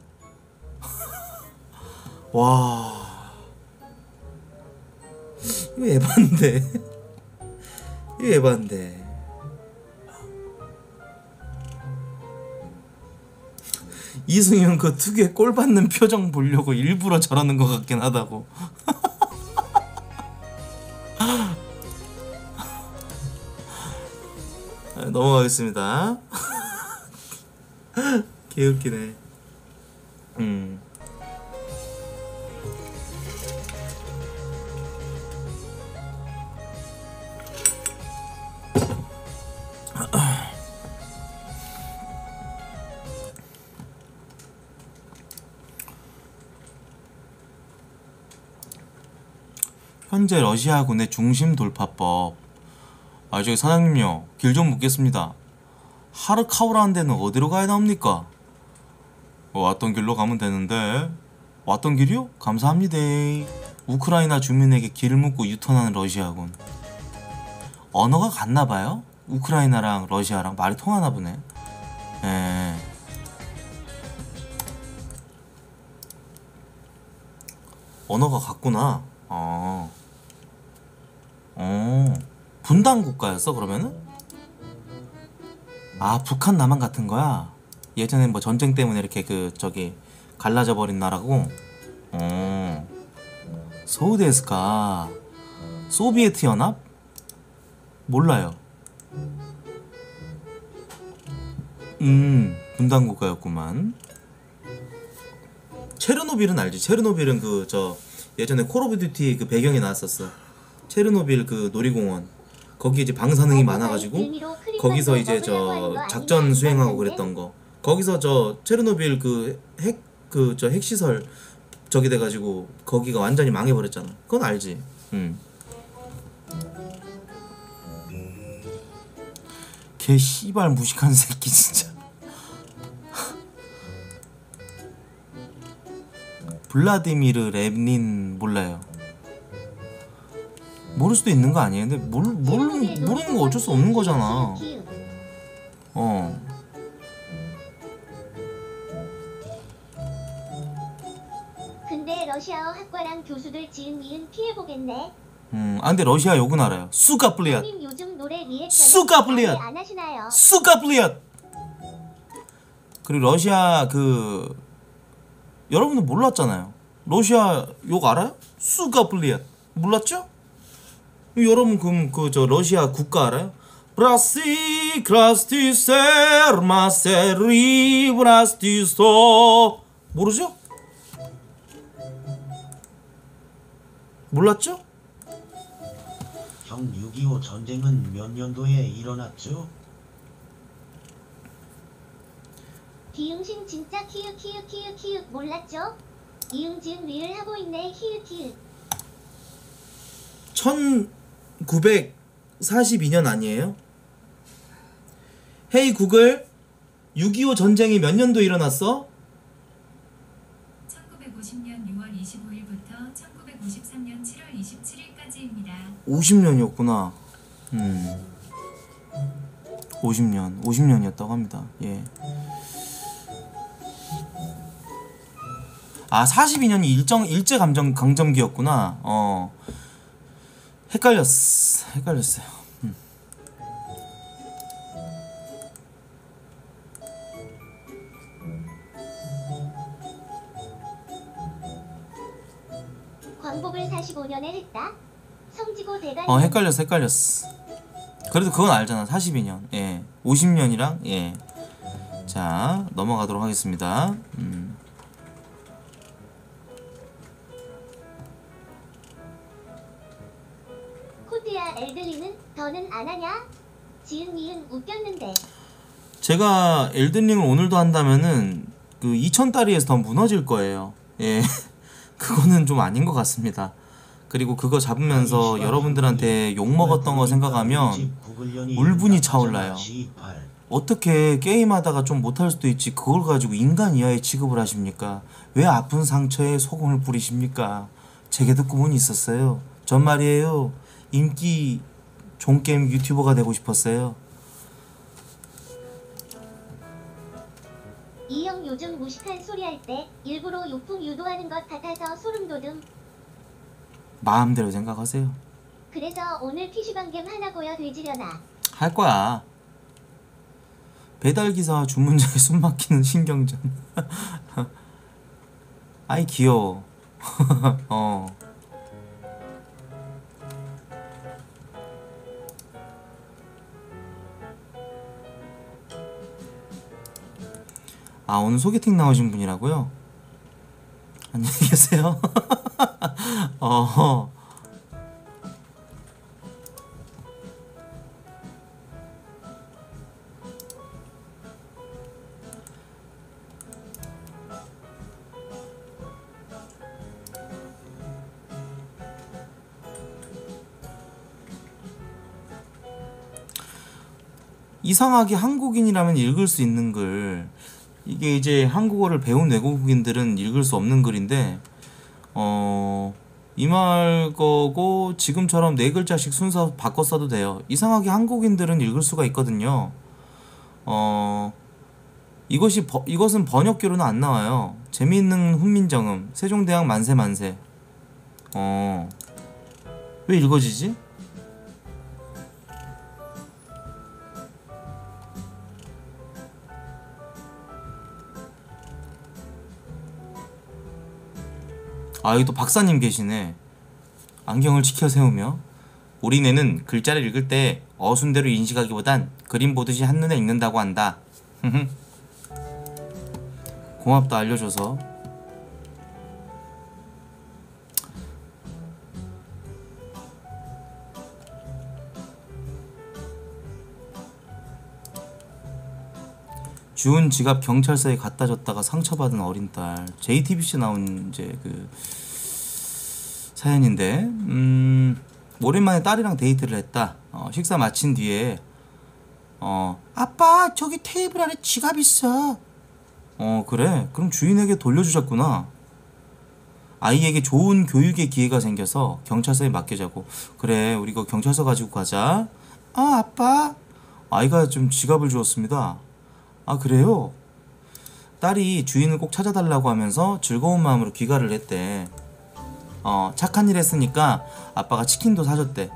와, 이거 에반데. 이거 에반데. 이승윤 그 특유의 꼴 받는 표정 보려고 일부러 저러는 것 같긴 하다고. 넘어가겠습니다. 개웃기네. 현재 러시아군의 중심 돌파법. 저기 사장님요, 길 좀 묻겠습니다. 하르카우라는 데는 어디로 가야 나옵니까? 왔던 길로 가면 되는데. 왔던 길이요? 감사합니다. 우크라이나 주민에게 길을 묻고 유턴하는 러시아군. 언어가 같나봐요? 우크라이나랑 러시아랑 말이 통하나 보네. 언어가 같구나. 분단 국가였어 그러면은? 북한 남한 같은 거야? 예전에 뭐 전쟁 때문에 이렇게 갈라져 버린 나라고? 소우데스까? 소비에트 연합? 몰라요. 분단 국가였구만. 체르노빌은 알지? 체르노빌은 예전에 콜 오브 듀티 그 배경에 나왔었어. 체르노빌 그 놀이공원. 거기 이제 방사능이 많아가지고 거기서 이제 작전 수행하고 그랬던 거. 거기서 체르노빌 핵시설 저기 돼가지고 거기가 완전히 망해버렸잖아. 그건 알지? 개 씨발 무식한 새끼 진짜. 블라디미르 레닌 몰라요. 모를 수도 있는 거 아니에요? 근데 모르는 거 어쩔 수 없는 거잖아. 근데 러시아어 학과랑 교수들 지은 미은 피해보겠네. 근데 러시아 욕은 알아요. 수가플리앗. 형님 요즘 노래 리액션은 수가플리앗. 안 하시나요? 수가플리앗. 그리고 러시아 여러분들 몰랐잖아요. 러시아 욕 알아요? 수가플리앗. 몰랐죠? 여러분 그럼 러시아 국가 알아요? 브라시 크라스티세르 마세리 브라스티소. 모르죠? 몰랐죠? 형 6.25 전쟁은 몇 년도에 일어났죠? 비응신 진짜 키읔 몰랐죠? 이응 지은 리을 하고 있네 키읔. 1942년 아니에요? 헤이 구글, 6.25 전쟁이 몇 년도 일어났어? 1950년 6월 25일부터 1953년 7월 27일까지입니다. 50년이었구나. 50년이었다고 합니다. 예. 아, 42년이 일제 강점기였구나. 헷갈렸어요. 광복을 45년에 했다. 성지고 대간. 헷갈렸어. 그래도 그건 알잖아. 42년. 예. 50년이랑 예. 자, 넘어가도록 하겠습니다. 코트야 엘들리는 더는 안 하냐? 지은 니은 웃겼는데. 제가 엘든링을 오늘도 한다면은 그 2000다리에서 더 무너질 거예요. 예. 그거는 좀 아닌 것 같습니다. 그리고 그거 잡으면서 여러분들한테 욕먹었던 거 생각하면 울분이 차올라요. 어떻게 게임하다가 좀 못할 수도 있지 그걸 가지고 인간 이하의 취급을 하십니까? 왜 아픈 상처에 소금을 뿌리십니까? 제게도 꿈은 있었어요. 전 말이에요, 인기 종게임 유튜버가 되고 싶었어요. 이 형 요즘 무식한 소리 할 때 일부러 욕풍 유도하는 것 같아서 소름 돋음. 마음대로 생각하세요. 그래서 오늘 PC방 게임 하나 보여드리려나. 할 거야. 배달기사와 주문자의 숨막히는 신경전. 아이 귀여워. 아, 오늘 소개팅 나오신 분이라고요? 안녕히 계세요. 이상하게 한국인이라면 읽을 수 있는 글, 이게 이제 한국어를 배운 외국인들은 읽을 수 없는 글인데 임할 거고 지금처럼 4글자씩 순서 바꿔 써도 돼요. 이상하게 한국인들은 읽을 수가 있거든요. 이것은 번역기로는 안 나와요. 재미있는 훈민정음, 세종대왕 만세. 왜 읽어지지? 아, 여기 또 박사님 계시네. 안경을 치켜 세우며, 우리네는 글자를 읽을 때 어순대로 인식하기보단 그림 보듯이 한눈에 읽는다고 한다. 고맙다, 알려줘서. 주운 지갑 경찰서에 갖다 줬다가 상처받은 어린 딸. JTBC 나온 이제 그 사연인데, 오랜만에 딸이랑 데이트를 했다. 식사 마친 뒤에 아빠, 저기 테이블 안에 지갑 있어. 그래? 그럼 주인에게 돌려주셨구나. 아이에게 좋은 교육의 기회가 생겨서 경찰서에 맡기자고. 그래, 우리 그 경찰서 가지고 가자. 아빠. 아이가 좀 지갑을 주었습니다. 아, 그래요? 딸이 주인을 꼭 찾아달라고 하면서 즐거운 마음으로 귀가를 했대. 착한 일 했으니까 아빠가 치킨도 사줬대.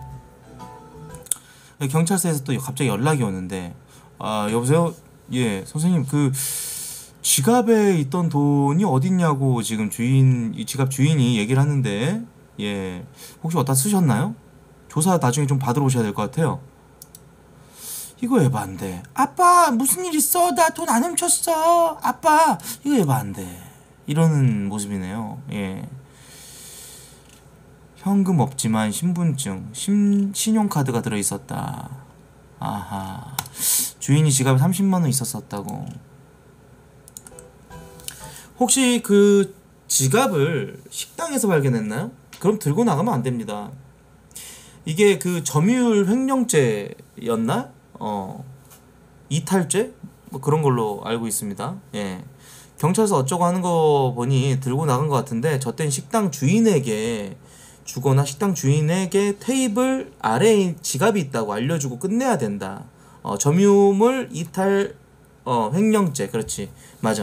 경찰서에서 또 갑자기 연락이 오는데, 여보세요? 예, 선생님, 그 지갑에 있던 돈이 어딨냐고 지금 이 지갑 주인이 얘기를 하는데, 예, 혹시 어디다 쓰셨나요? 조사 나중에 좀 받으러 오셔야 될 것 같아요. 이거 에반데. 아빠, 무슨 일 있어? 나 돈 안 훔쳤어. 아빠, 이거 에반데. 이러는 모습이네요. 예. 현금 없지만 신분증, 신용카드가 들어있었다. 아하. 주인이 지갑에 30만원 있었었다고. 혹시 그 지갑을 식당에서 발견했나요? 그럼 들고 나가면 안 됩니다. 이게 그 점유율 횡령죄였나? 이탈죄? 뭐 그런 걸로 알고 있습니다. 예. 경찰서 어쩌고 하는 거 보니 들고 나간 것 같은데, 저 땐 식당 주인에게 주거나 식당 주인에게 테이블 아래에 지갑이 있다고 알려주고 끝내야 된다. 점유물 이탈 횡령죄. 그렇지. 맞아.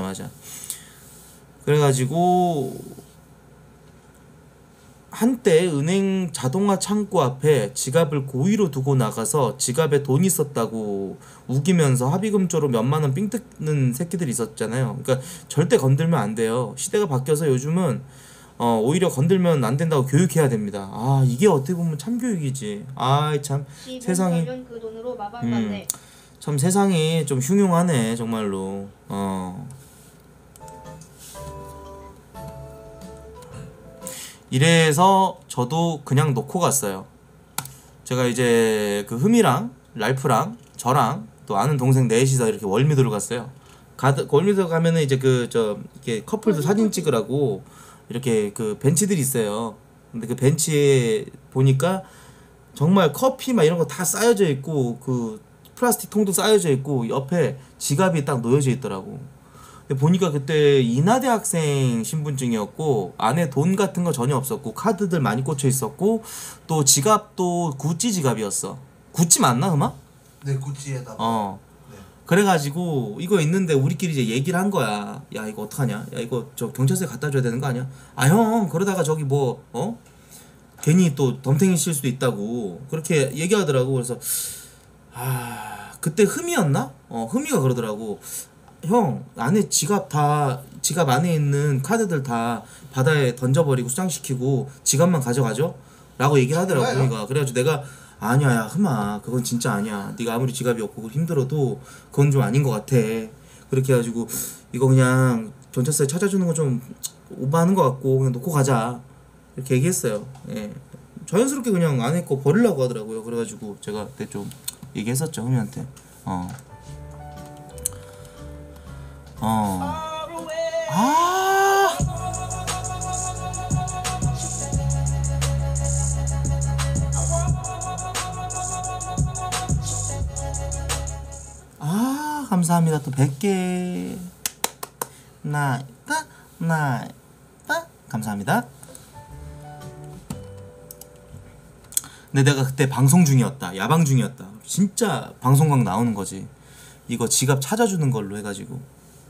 그래가지고 한때 은행 자동화 창구 앞에 지갑을 고의로 두고 나가서 지갑에 돈 있었다고 우기면서 합의금조로 몇만 원 삥 뜯는 새끼들이 있었잖아요. 그러니까 절대 건들면 안 돼요. 시대가 바뀌어서 요즘은 오히려 건들면 안 된다고 교육해야 됩니다. 아, 이게 어떻게 보면 참교육이지. 아, 참 세상이 그 돈으로 마방받네. 참 세상이 좀 흉흉하네 정말로. 이래서 저도 그냥 놓고 갔어요. 제가 이제 그 흠이랑 랄프랑 저랑 또 아는 동생 넷이서 이렇게 월미도를 갔어요. 월미도 가면은 이제 이렇게 커플도 사진 찍으라고 이렇게 그 벤치들이 있어요. 근데 그 벤치에 보니까 정말 커피 막 이런 거 다 쌓여져 있고 그 플라스틱 통도 쌓여져 있고 옆에 지갑이 딱 놓여져 있더라고. 근데 보니까 그때 인하대 학생 신분증이었고 안에 돈 같은 거 전혀 없었고 카드들 많이 꽂혀 있었고 또 지갑도 구찌 지갑이었어. 구찌 맞나 흠아? 네, 구찌에다가. 네. 그래가지고 이거 있는데 우리끼리 이제 얘기를 한 거야. 야, 이거 어떡하냐? 야, 이거 저 경찰서에 갖다 줘야 되는 거 아니야? 아, 형 그러다가 저기 뭐 괜히 또 덤탱이 칠 수도 있다고 그렇게 얘기하더라고. 그래서 그때 흠이었나? 흠이가 그러더라고. 형, 안에 지갑 안에 있는 카드들 다 바다에 던져버리고 수장시키고 지갑만 가져가죠? 라고 얘기를 하더라고. 흠이가. 그래가지고 내가 아니야, 야 흠아, 그건 진짜 아니야. 네가 아무리 지갑이 없고 힘들어도 그건 좀 아닌 것 같아. 그렇게 해가지고 이거 그냥 경찰서에 찾아주는 거 좀 오버하는 것 같고 그냥 놓고 가자 이렇게 얘기했어요. 예. 자연스럽게 그냥 안 했고 버리려고 하더라고요. 그래가지고 제가 그때 좀 얘기했었죠, 흠이한테. 감사합니다. 또 100개 나이다 감사합니다. 근데 내가 그때 방송 중이었다. 야방 중이었다. 진짜 방송각 나오는 거지. 이거 지갑 찾아주는 걸로 해가지고.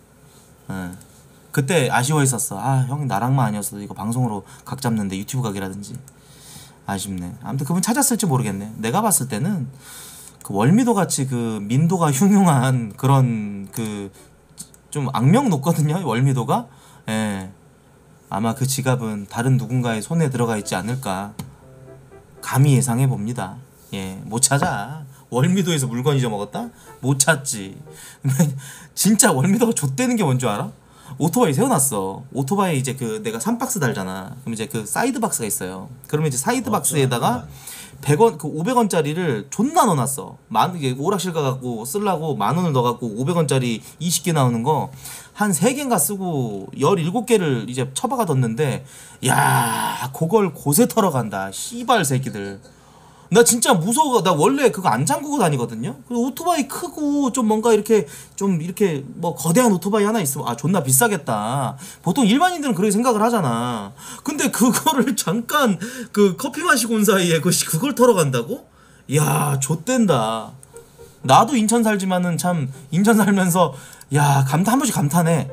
그때 아쉬워했었어. 아, 형 나랑만 아니었어도 이거 방송으로 각 잡는데 유튜브 각이라든지. 아쉽네. 아무튼 그분 찾았을지 모르겠네. 내가 봤을 때는 그 월미도 같이 그 민도가 흉흉한 그런 그 좀 악명 높거든요, 월미도가. 예. 아마 그 지갑은 다른 누군가의 손에 들어가 있지 않을까 감히 예상해 봅니다. 예, 못 찾아. 월미도에서 물건 잊어먹었다? 못 찾지. 진짜 월미도가 좆되는 게 뭔 줄 알아? 오토바이 세워놨어. 오토바이 이제 그 내가 3박스 달잖아. 그럼 이제 그 사이드 박스가 있어요. 그러면 이제 사이드 박스에다가 100원, 그 500원짜리를 존나 넣어놨어. 이게 오락실 가갖고 쓰려고 10,000원을 넣어갖고 500원짜리 20개 나오는 거 한 3개인가 쓰고 17개를 이제 처박아뒀는데, 야, 그걸 곳에 털어간다. 씨발 새끼들. 나 진짜 무서워. 나 원래 그거 안 잠그고 다니거든요. 그 오토바이 크고 좀 뭔가 이렇게 좀 이렇게 뭐 거대한 오토바이 하나 있으면 존나 비싸겠다. 보통 일반인들은 그렇게 생각을 하잖아. 근데 그거를 잠깐 그 커피 마시고 온 사이에 그걸 털어간다고? 야, 좆된다. 나도 인천 살지만은 참 인천 살면서 야, 한 번씩 감탄해.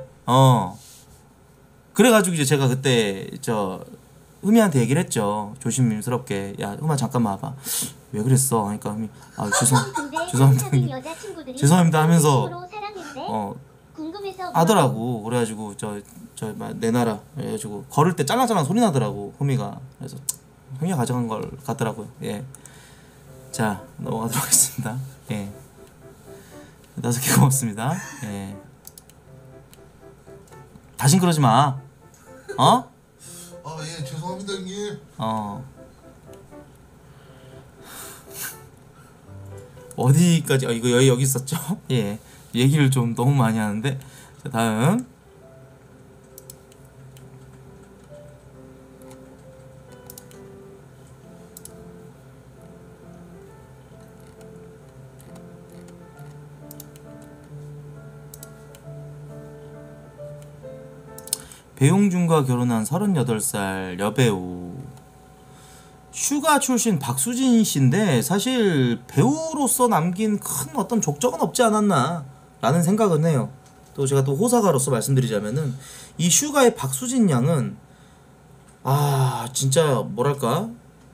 그래가지고 이제 제가 그때 흠이한테 얘기를 했죠. 조심스럽게. 야, 흠아 잠깐만 와봐. 왜 그랬어? 그러니까 흠이 죄송합니다. 죄송합니다 하면서 하더라고. 그래가지고 내놔라. 그래가지고 걸을 때 짤랑짤랑 소리 나더라고, 흠이가. 그래서 흠이가 가져간 걸 같더라고요. 예. 자, 넘어가도록 하겠습니다. 예. 5개 고맙습니다. 예. 다신 그러지 마. 예, 죄송합니다, 형님. 어디까지? 이거 여기 있었죠? 예. 얘기를 좀 너무 많이 하는데. 자, 다음. 배용준과 결혼한 38살 여배우. 슈가 출신 박수진 씨인데 사실 배우로서 남긴 큰 어떤 족적은 없지 않았나 라는 생각은 해요. 또 제가 또 호사가로서 말씀드리자면은 이 슈가의 박수진 양은 진짜 뭐랄까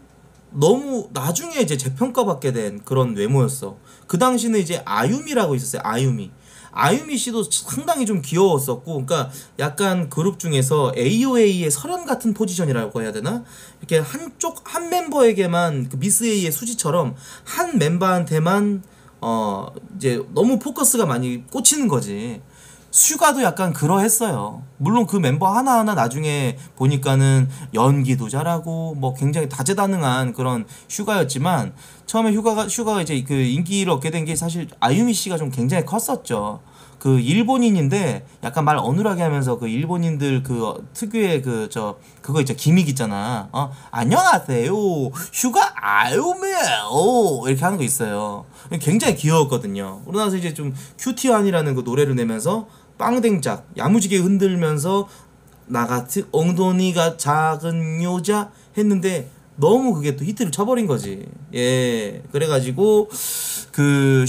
너무 나중에 이제 재평가받게 된 그런 외모였어. 그 당시는 이제 아유미라고 있었어요. 아유미 씨도 상당히 좀 귀여웠었고, 그러니까 약간 그룹 중에서 AOA의 설현 같은 포지션이라고 해야 되나? 이렇게 한 멤버에게만 그 미스 A의 수지처럼 한 멤버한테만 이제 너무 포커스가 많이 꽂히는 거지. 슈가도 약간 그러했어요. 물론 그 멤버 하나하나 나중에 보니까는 연기도 잘하고 뭐 굉장히 다재다능한 그런 슈가였지만, 처음에 슈가가 이제 그 인기를 얻게 된 게 사실 아유미 씨가 좀 굉장히 컸었죠. 그 일본인인데 약간 말 어눌하게 하면서 그 일본인들 그 특유의 그거 있죠. 기믹 있잖아. 안녕하세요. 슈가 아유미예요. 이렇게 하는 거 있어요. 굉장히 귀여웠거든요. 그러고 나서 이제 좀 큐티한이라는 그 노래를 내면서 빵댕짝 야무지게 흔들면서 나같은 엉덩이가 작은 여자 했는데 너무 그게 또 히트를 쳐버린 거지. 예, 그래가지고 그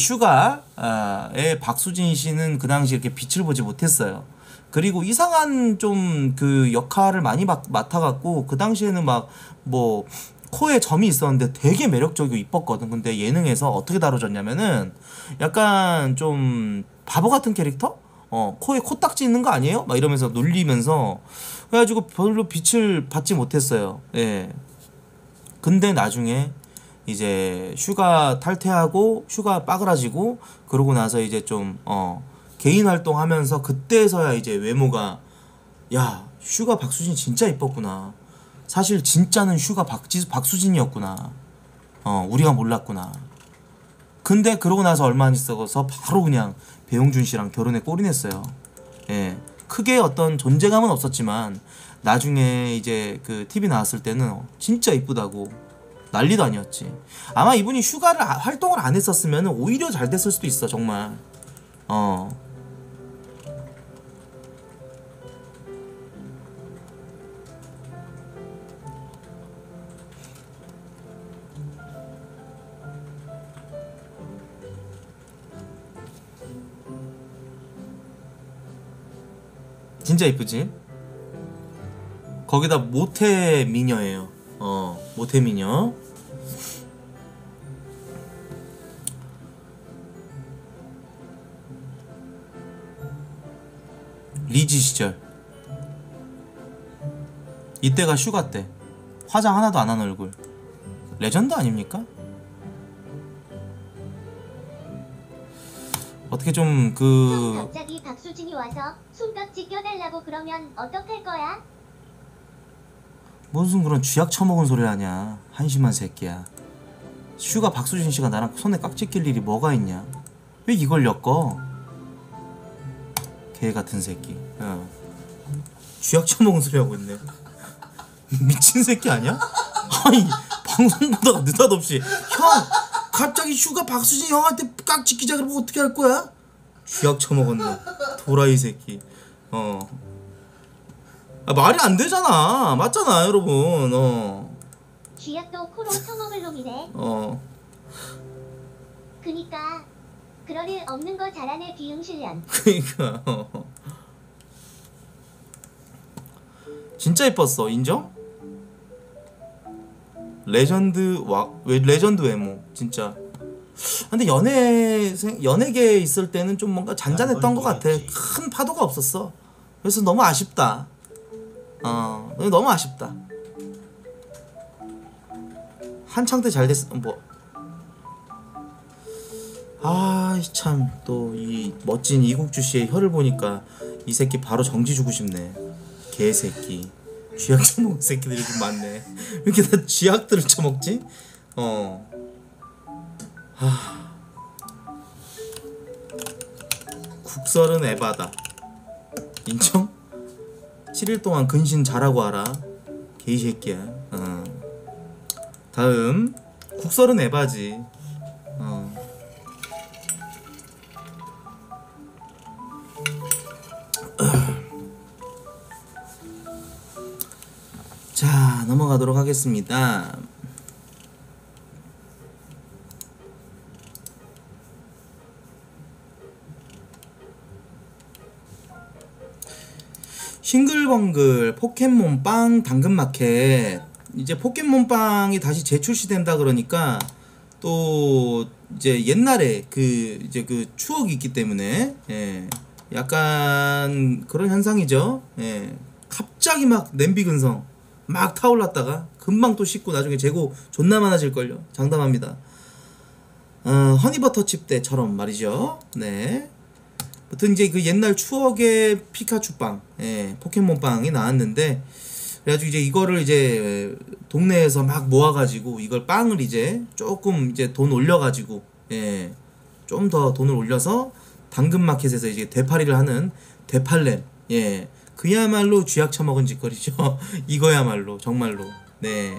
슈가의 박수진 씨는 그 당시 이렇게 빛을 보지 못했어요. 그리고 이상한 좀 그 역할을 많이 맡아갖고 그 당시에는 막 뭐 코에 점이 있었는데 되게 매력적이고 이뻤거든. 근데 예능에서 어떻게 다뤄졌냐면은 약간 좀 바보 같은 캐릭터? 코에 코딱지 있는 거 아니에요? 막 이러면서 놀리면서, 그래가지고 별로 빛을 받지 못했어요. 예. 근데 나중에 이제 슈가 탈퇴하고 슈가 빠그라지고 그러고 나서 이제 좀 개인 활동하면서 그때서야 이제 외모가, 야, 슈가 박수진 진짜 이뻤구나. 사실 진짜는 슈가 박수진이었구나. 우리가 몰랐구나. 근데 그러고 나서 얼마 안 있어서 바로 그냥 배용준 씨랑 결혼에 꼴이냈어요. 예. 크게 어떤 존재감은 없었지만 나중에 이제 그 TV 나왔을 때는 진짜 이쁘다고 난리도 아니었지. 아마 이분이 슈가를 활동을 안 했었으면 오히려 잘 됐을 수도 있어, 정말. 진짜 이쁘지? 거기다 모태 미녀예요. 모태 미녀. 리지 시절. 이때가 슈가 때. 화장 하나도 안 한 얼굴. 레전드 아닙니까? 어떻게 좀 형, 갑자기 박수진이 와서 손깍지 껴달라고 그러면 어떡할 거야? 무슨 그런 쥐약 처먹은 소리를 하냐. 한심한 새끼야. 슈가 박수진 씨가 나랑 손에 깍지 낄 일이 뭐가 있냐. 왜 이걸 엮어? 개 같은 새끼. 쥐약 처먹은 소리 하고 있네. 미친 새끼 아니야? 아니, 방송 보다가 느닷없이 형 갑자기 슈가 박수진 형한테 깍지 끼자 그러면 어떻게 할 거야? 쥐약 처먹었네. 도라이 새끼. 말이 안 되잖아. 맞잖아, 여러분. 쥐약도 코로 처먹을 놈이네. 그니까 그럴 일 없는 거 잘하네 비응실련. 그니까 진짜 이뻤어. 인정? 레전드 외모 진짜. 근데 연예계에 있을 때는 좀 뭔가 잔잔했던 것 같아. 큰 파도가 없었어. 그래서 너무 아쉽다. 너무 아쉽다. 한창 때 잘 됐어. 참 또 이 멋진 이국주 씨의 혀를 보니까 이 새끼 바로 정지 주고 싶네. 개새끼. 쥐약 처먹은 새끼들이 좀 많네. 왜 이렇게 다 쥐약들을 처먹지? 국설은 에바다. 인정? 7일 동안 근신 잘하고 와라. 개새끼야. 다음 국설은 에바지. 넘어가도록 하겠습니다. 싱글벙글 포켓몬빵 당근마켓. 이제 포켓몬빵이 다시 재출시된다 그러니까 또 이제 옛날에 이제 그 추억이 있기 때문에 예, 약간 그런 현상이죠. 예, 갑자기 막 냄비 근성 막 타올랐다가 금방 또 식고 나중에 재고 존나 많아질걸요. 장담합니다. 허니버터칩 때처럼 말이죠. 네. 아무튼 이제 그 옛날 추억의 피카츄빵, 예, 포켓몬빵이 나왔는데, 그래가지고 이제 이거를 이제 동네에서 막 모아가지고 이걸 빵을 이제 조금 이제 돈 올려가지고, 예, 좀 더 돈을 올려서 당근마켓에서 이제 되팔이를 하는 되팔렘, 예, 그야말로 쥐약 처먹은 짓거리죠. 이거야말로 정말로. 네.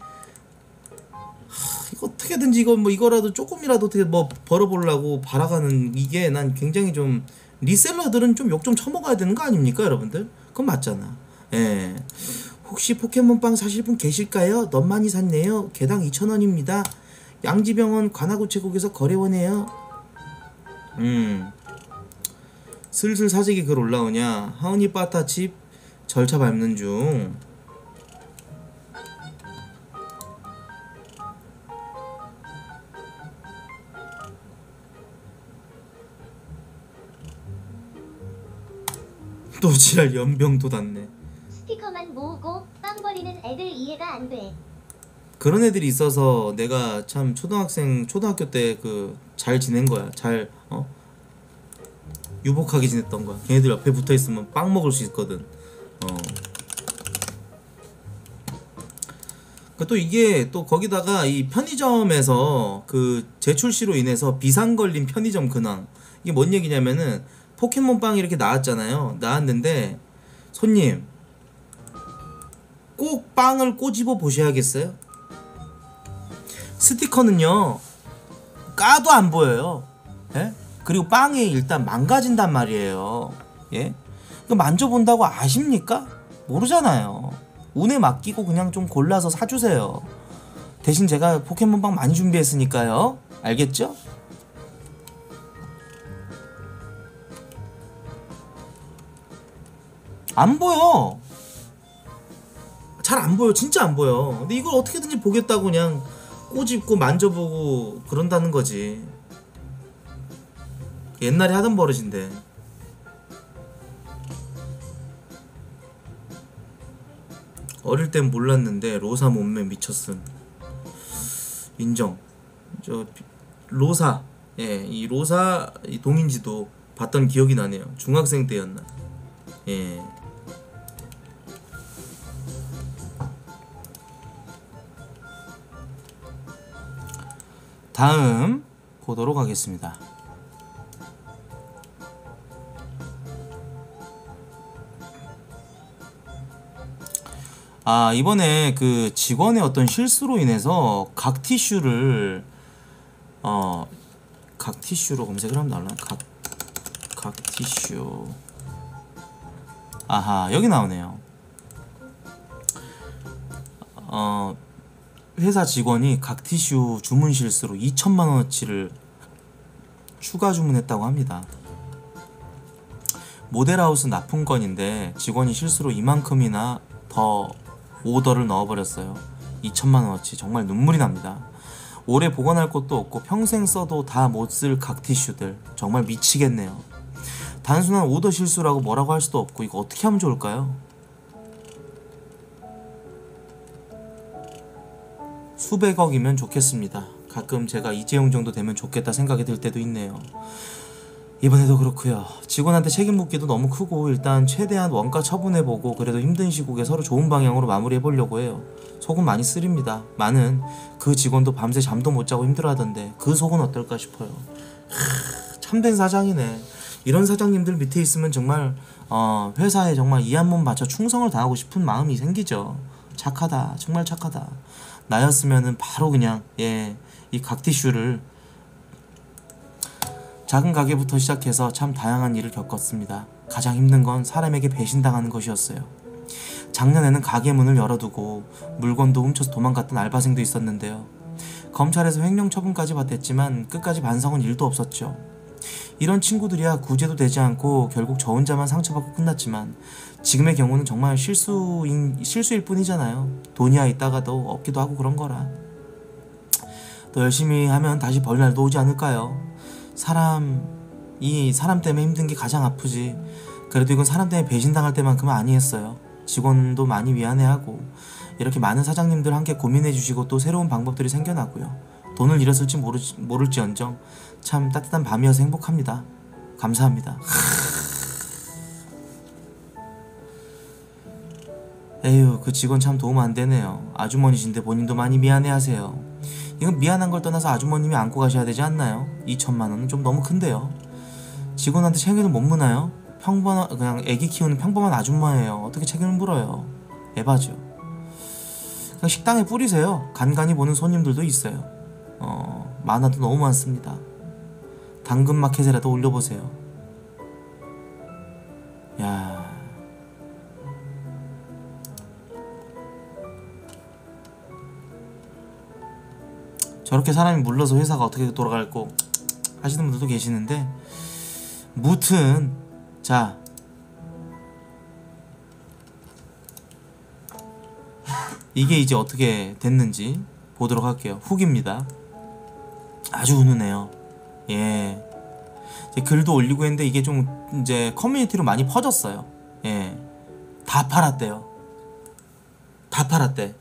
이거 어떻게든지 이거라도 조금이라도 어떻게 뭐 벌어보려고 바라가는 이게 난 굉장히 좀 리셀러들은 좀 욕 좀 처먹어야 되는 거 아닙니까 여러분들? 그건 맞잖아. 예. 혹시 포켓몬빵 사실 분 계실까요? 너무 많이 샀네요. 개당 2,000원입니다. 양지병원 관악우체국에서 거래원이에요. 슬슬 사재기 글 올라오냐. 하은이 빠타칩 절차 밟는 중. 또 지랄 연병 돋았네. 스티커만 모으고 빵 버리는 애들 이해가 안 돼. 그런 애들이 있어서 내가 참 초등학교 때 잘 지낸 거야. 잘 유복하게 지냈던 거야. 걔네들 옆에 붙어 있으면 빵 먹을 수 있거든. 또 이게 또 거기다가 이 편의점에서 그 재출시로 인해서 비상 걸린 편의점 근황. 이게 뭔 얘기냐면은 포켓몬빵이 이렇게 나왔잖아요. 나왔는데 손님 꼭 빵을 꼬집어 보셔야겠어요. 스티커는요 까도 안 보여요. 예? 그리고 빵이 일단 망가진단 말이에요. 예? 이거 만져본다고 아십니까? 모르잖아요. 운에 맡기고 그냥 좀 골라서 사주세요. 대신 제가 포켓몬빵 많이 준비했으니까요. 알겠죠? 안 보여. 잘 안 보여. 진짜 안 보여. 근데 이걸 어떻게든지 보겠다고 그냥 꼬집고 만져보고 그런다는 거지. 옛날에 하던 버릇인데. 어릴 땐 몰랐는데 로사 몸매 미쳤음. 인정. 로사, 예, 이 로사 이 동인지도 봤던 기억이 나네요. 중학생 때였나. 예. 다음 보도록 하겠습니다. 이번에 그 직원의 어떤 실수로 인해서 각티슈를 각티슈로 검색을 하면 나올라나? 각티슈. 아하, 여기 나오네요. 회사 직원이 각티슈 주문 실수로 2,000만원어치를 추가 주문했다고 합니다. 모델하우스 납품건인데 직원이 실수로 이만큼이나 더 오더를 넣어버렸어요. 2,000만원어치. 정말 눈물이 납니다. 오래 보관할 것도 없고 평생 써도 다 못 쓸 각티슈들. 정말 미치겠네요. 단순한 오더 실수라고 뭐라고 할 수도 없고 이거 어떻게 하면 좋을까요? 수백억이면 좋겠습니다. 가끔 제가 이재용 정도 되면 좋겠다 생각이 들 때도 있네요. 이번에도 그렇고요. 직원한테 책임 묻기도 너무 크고 일단 최대한 원가 처분해보고 그래도 힘든 시국에 서로 좋은 방향으로 마무리해보려고 해요. 속은 많이 쓰립니다. 많은 그 직원도 밤새 잠도 못 자고 힘들어하던데 그 속은 어떨까 싶어요. 참된 사장이네. 이런 사장님들 밑에 있으면 정말 회사에 정말 이 한 몸 바쳐 충성을 다하고 싶은 마음이 생기죠. 착하다. 정말 착하다. 나였으면은 바로 그냥 이 각티슈를 작은 가게부터 시작해서 참 다양한 일을 겪었습니다. 가장 힘든 건 사람에게 배신당하는 것이었어요. 작년에는 가게 문을 열어두고 물건도 훔쳐서 도망갔던 알바생도 있었는데요. 검찰에서 횡령 처분까지 받았지만 끝까지 반성은 1도 없었죠. 이런 친구들이야 구제도 되지 않고 결국 저 혼자만 상처받고 끝났지만 지금의 경우는 정말 실수일 뿐이잖아요. 돈이야 있다가도 없기도 하고 그런 거라. 또 열심히 하면 다시 벌 날도 오지 않을까요? 사람 때문에 힘든 게 가장 아프지. 그래도 이건 사람 때문에 배신당할 때만큼은 아니었어요. 직원도 많이 미안해하고 이렇게 많은 사장님들 함께 고민해주시고 또 새로운 방법들이 생겨나고요. 돈을 잃었을지 모를지언정 참 따뜻한 밤이어서 행복합니다. 감사합니다. 에휴, 그 직원 참 도움 안 되네요. 아주머니신데 본인도 많이 미안해하세요. 이건 미안한 걸 떠나서 아주머님이 안고 가셔야 되지 않나요? 2천만 원은 좀 너무 큰데요. 직원한테 책임을 못 무나요? 그냥 애기 키우는 평범한 아줌마예요. 어떻게 책임을 물어요? 에바죠. 그냥 식당에 뿌리세요. 간간히 보는 손님들도 있어요. 만화도 너무 많습니다. 당근마켓에라도 올려보세요. 야, 저렇게 사람이 물러서 회사가 어떻게 돌아갈고 하시는 분들도 계시는데, 무튼 자, 이게 이제 어떻게 됐는지 보도록 할게요. 후기입니다. 아주 훈훈해요. 예, 이제 글도 올리고 했는데 이게 좀 이제 커뮤니티로 많이 퍼졌어요. 예, 다 팔았대요. 다 팔았대.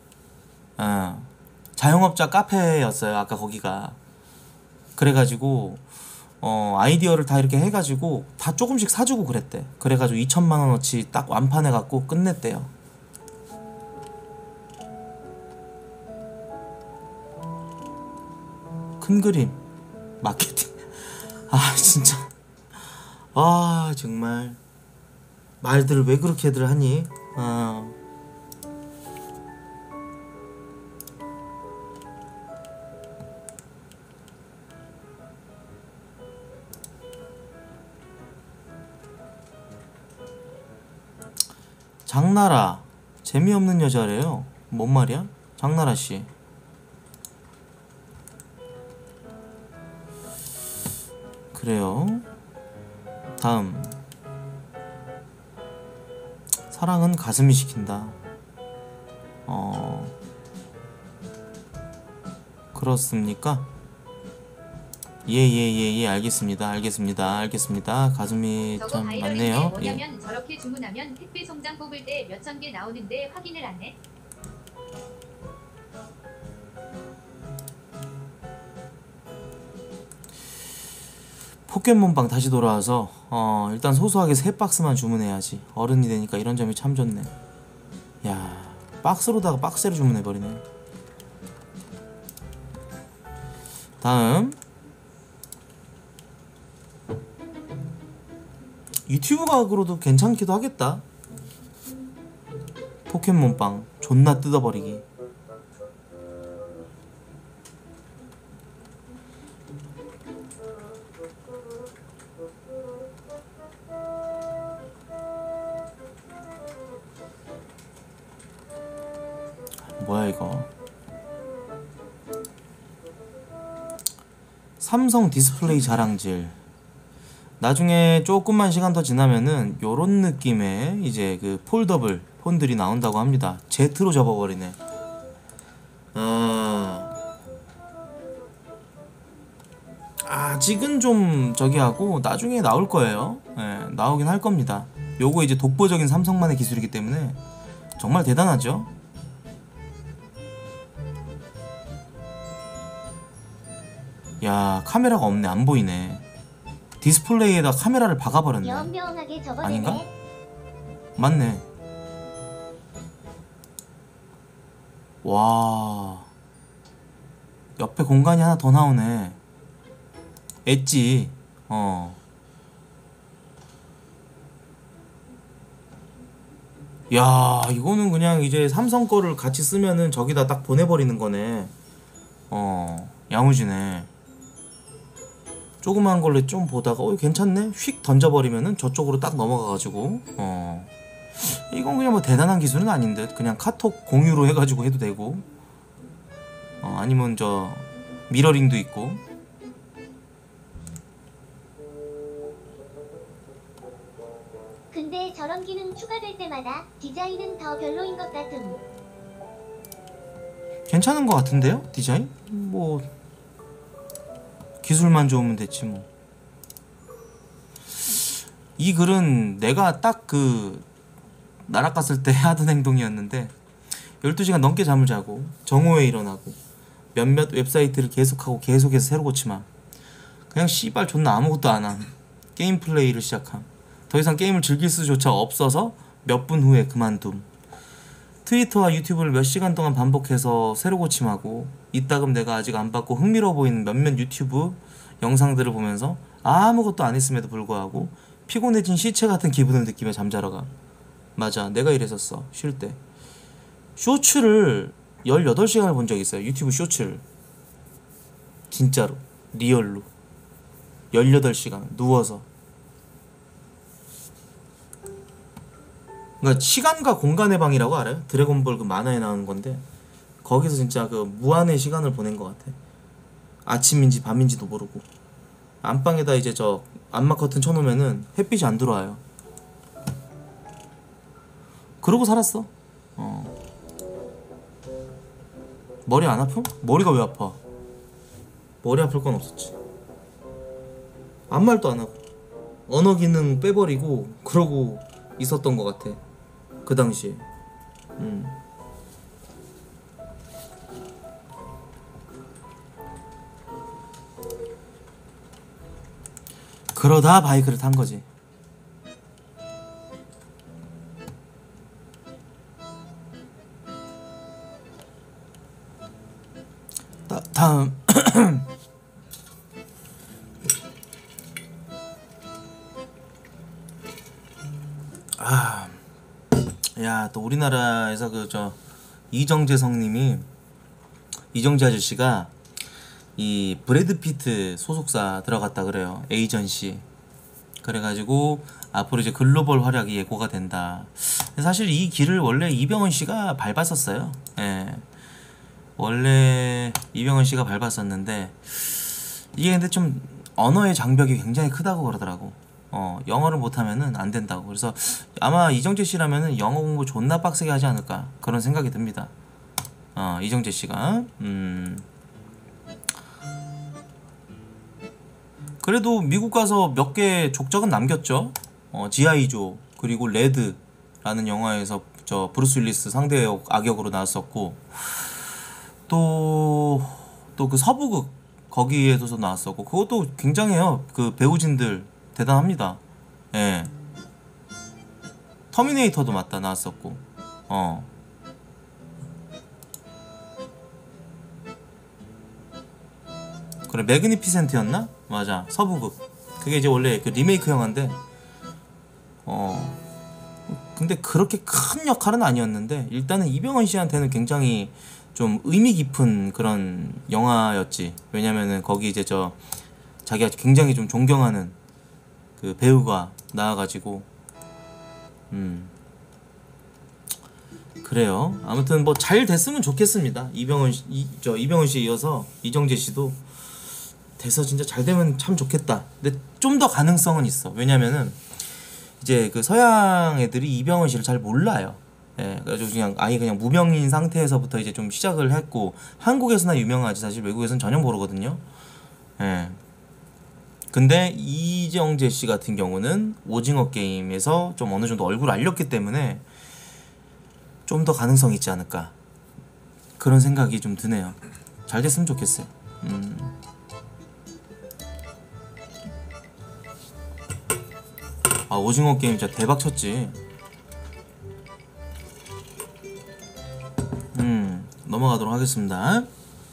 자영업자 카페였어요 아까 거기가. 그래가지고 아이디어를 다 이렇게 해가지고 다 조금씩 사주고 그랬대. 그래가지고 2천만 원어치 딱 완판해갖고 끝냈대요. 큰 그림 마케팅. 아 진짜, 아 정말 말들을 왜 그렇게들 하니. 장나라 재미없는 여자래요. 뭔 말이야? 장나라씨. 그래요. 다음, 사랑은 가슴이 시킨다. 그렇습니까? 예, 알겠습니다. 가슴이 참 많네요. 뭐냐면 저렇게 주문하면 택배 송장 뽑을 때 몇천 개 나오는데 확인을 안 해? 포켓몬빵 다시 돌아와서 일단 소소하게 3박스만 주문해야지. 어른이 되니까 이런 점이 참 좋네. 야, 박스로다가 박스로 주문해버리네. 다음, 유튜브 각으로도 괜찮기도 하겠다. 포켓몬빵 존나 뜯어버리기. 뭐야 이거. 삼성 디스플레이 자랑질. 나중에 조금만 시간 더 지나면은 요런 느낌의 이제 그 폴더블 폰들이 나온다고 합니다. Z로 접어버리네. 아직은 좀 저기 하고 나중에 나올 거예요. 예, 나오긴 할 겁니다. 요거 이제 독보적인 삼성만의 기술이기 때문에 정말 대단하죠. 야, 카메라가 없네. 안 보이네. 디스플레이에다 카메라를 박아버렸네. 연병하게 접어내네. 아닌가? 맞네. 와, 옆에 공간이 하나 더 나오네. 엣지. 야, 이거는 그냥 이제 삼성 거를 같이 쓰면은 저기다 딱 보내버리는 거네. 야무지네. 조그만 걸로 좀 보다가 괜찮네? 휙 던져버리면은 저쪽으로 딱 넘어가가지고 이건 그냥 뭐 대단한 기술은 아닌 듯. 그냥 카톡 공유로 해가지고 해도 되고, 아니면 저 미러링도 있고. 근데 저런 기능 추가될 때마다 디자인은 더 별로인 것 같음. 괜찮은 것 같은데요? 디자인? 뭐 기술만 좋으면 됐지 뭐. 이 글은 내가 딱 그 나락 갔을 때 하던 행동이었는데 12시간 넘게 잠을 자고 정오에 일어나고 몇몇 웹사이트를 계속하고 계속해서 새로 고침함. 그냥 씨발 존나 아무것도 안함. 게임 플레이를 시작함. 더 이상 게임을 즐길 수조차 없어서 몇 분 후에 그만둠. 트위터와 유튜브를 몇 시간 동안 반복해서 새로 고침하고 이따금 내가 아직 안 봤고 흥미로워 보이는 몇몇 유튜브 영상들을 보면서 아무것도 안 했음에도 불구하고 피곤해진 시체 같은 기분을 느끼며 잠자러 가. 맞아, 내가 이랬었어. 쉴 때 쇼츠를 18시간을 본 적이 있어요. 유튜브 쇼츠를. 진짜로 리얼로 18시간 누워서. 그러니까 시간과 공간의 방이라고 알아요? 드래곤볼 그 만화에 나오는 건데 거기서 진짜 그 무한의 시간을 보낸 것 같아. 아침인지 밤인지도 모르고 안방에다 이제 저 안마 커튼 쳐놓으면은 햇빛이 안 들어와요. 그러고 살았어. 머리 안 아픔? 머리가 왜 아파? 머리 아플 건 없었지. 아무 말도 안 하고 언어 기능 빼버리고 그러고 있었던 것 같아 그 당시에. 그러다 바이크를 탄 거지. 다음 야, 또 우리나라에서 그 저 이정재 성님이, 이정재 아저씨가 이 브래드 피트 소속사 들어갔다 그래요. 에이전시. 그래가지고 앞으로 이제 글로벌 활약이 예고가 된다. 사실 이 길을 원래 이병헌 씨가 밟았었어요. 예. 원래 이병헌 씨가 밟았었는데 이게 근데 좀 언어의 장벽이 굉장히 크다고 그러더라고. 영어를 못하면은 안 된다고. 그래서 아마 이정재 씨라면은 영어 공부 존나 빡세게 하지 않을까 그런 생각이 듭니다. 이정재 씨가 그래도 미국 가서 몇 개 족적은 남겼죠. 지아이조 그리고 레드라는 영화에서 저 브루스 윌리스 상대 악역으로 나왔었고 또 그 서부극 거기에도 나왔었고 그것도 굉장해요. 그 배우진들 대단합니다. 예. 터미네이터도 맞다 나왔었고. 그래 매그니피센트였나? 맞아 서부극. 그게 이제 원래 그 리메이크 영화인데 근데 그렇게 큰 역할은 아니었는데 일단은 이병헌 씨한테는 굉장히 좀 의미 깊은 그런 영화였지. 왜냐면은 거기 이제 저 자기가 굉장히 좀 존경하는 그 배우가 나와가지고 그래요. 아무튼 뭐 잘 됐으면 좋겠습니다. 이병헌 씨에 이어서 이정재 씨도 돼서 진짜 잘 되면 참 좋겠다. 근데 좀 더 가능성은 있어. 왜냐면은 이제 그 서양 애들이 이병헌 씨를 잘 몰라요. 예, 그래가지고 그냥 아예 그냥 무명인 상태에서부터 이제 좀 시작을 했고 한국에서나 유명하지 사실 외국에서는 전혀 모르거든요. 예. 근데 이정재 씨 같은 경우는 오징어 게임에서 좀 어느 정도 얼굴을 알렸기 때문에 좀 더 가능성이 있지 않을까 그런 생각이 좀 드네요. 잘 됐으면 좋겠어요. 오징어 게임 진짜 대박 쳤지. 넘어가도록 하겠습니다.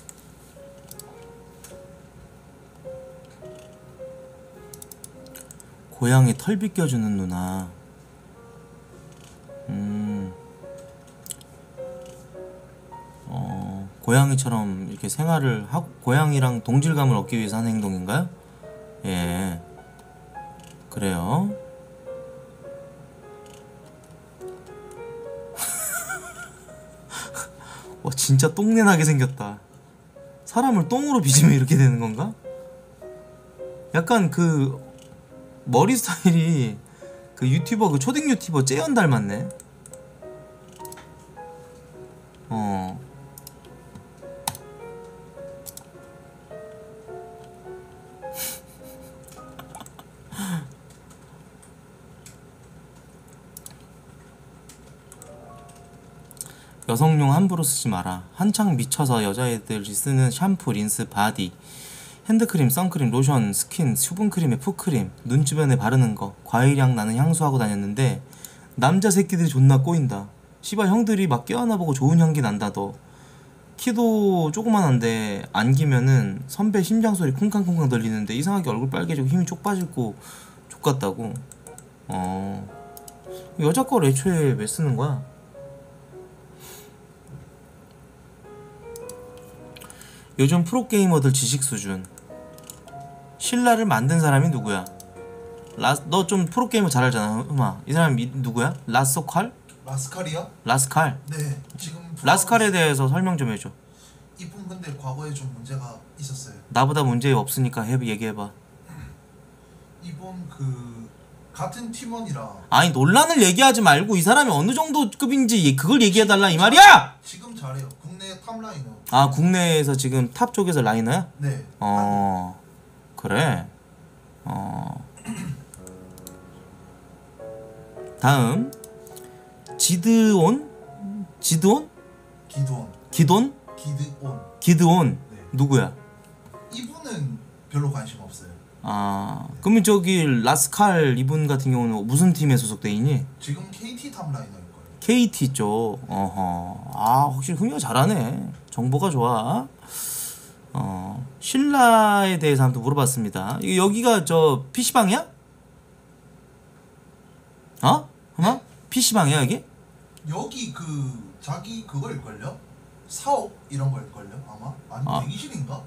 고양이 털 빗겨주는 누나. 고양이처럼 이렇게 생활을 하고 고양이랑 동질감을 얻기 위해서 하는 행동인가요? 예, 그래요. 와 진짜 똥내나게 생겼다. 사람을 똥으로 빚으면 이렇게 되는 건가? 약간 그 머리 스타일이 그 유튜버 그 초딩 유튜버 째연 닮았네. 여성용 함부로 쓰지 마라. 한창 미쳐서 여자애들이 쓰는 샴푸, 린스, 바디, 핸드크림, 선크림, 로션, 스킨, 수분크림에 풋크림, 눈 주변에 바르는 거, 과일향 나는 향수하고 다녔는데 남자 새끼들이 존나 꼬인다. 씨발 형들이 막 껴안아보고 좋은 향기 난다. 너 키도 조그만한데 안기면은 선배 심장소리 쿵쾅쿵쾅 들리는데 이상하게 얼굴 빨개지고 힘이 쪽 빠지고 족같다고. 여자 걸 애초에 왜 쓰는 거야? 요즘 프로게이머들 지식 수준. 신라를 만든 사람이 누구야? 너 좀 프로게이머 잘 알잖아, 흠아. 이 사람이 누구야? 라스칼? 라스칼이요? 라스칼. 네, 지금 라스칼에 대해서 설명 좀 해줘. 이분 근데 과거에 좀 문제가 있었어요. 나보다 문제 없으니까 얘기해봐. 이분 그 같은 팀원이랑 아니 논란을 얘기하지 말고 이 사람이 어느 정도 급인지 그걸 얘기해달라 이 말이야! 지금 잘해요. 국내 탑라이너. 아 국내에서 지금 탑 쪽에서 라이너야? 네. 그래. 다음 지드온? 기드온. 기드온? 네. 누구야? 이분은 별로 관심 없어요. 그러면 저기 라스칼 이분 같은 경우는 무슨 팀에 소속돼 있니? 지금 KT 탑라이너일 거예요. KT 쪽. 확실히 흥미가 잘하네. 정보가 좋아. 신라에 대해서 한번 물어봤습니다. 여기가 저 PC방이야? 흠아? PC방이야 여기? 여기 그 자기 그거일걸요? 사업 이런 거일걸요? 아마? 아니면 대기실인가?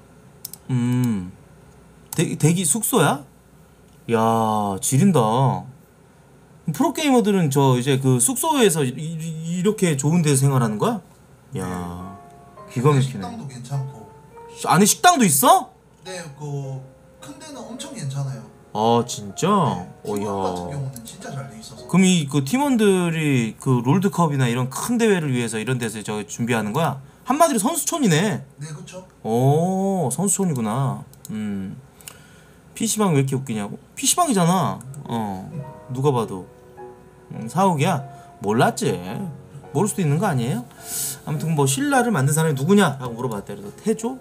대기 숙소야? 야 지린다. 프로게이머들은 저 이제 그 숙소에서 이렇게 좋은 데서 생활하는 거야? 야 기가 막히네. 식당도 괜찮고. 안에 식당도 있어? 네, 그 큰 데는 엄청 괜찮아요. 진짜? 네, 팀원 같은 경우는 진짜 잘 돼 있어서. 그럼 이 그 팀원들이 그 롤드컵이나 이런 큰 대회를 위해서 이런 데서 저 준비하는 거야? 한마디로 선수촌이네. 네, 그쵸. 선수촌이구나. PC방 왜 이렇게 웃기냐고? PC방이잖아. 누가 봐도. 사옥이야? 몰랐지. 모를 수도 있는 거 아니에요? 아무튼 뭐 신라를 만든 사람이 누구냐? 라고 물어봤대. 그래서 태조?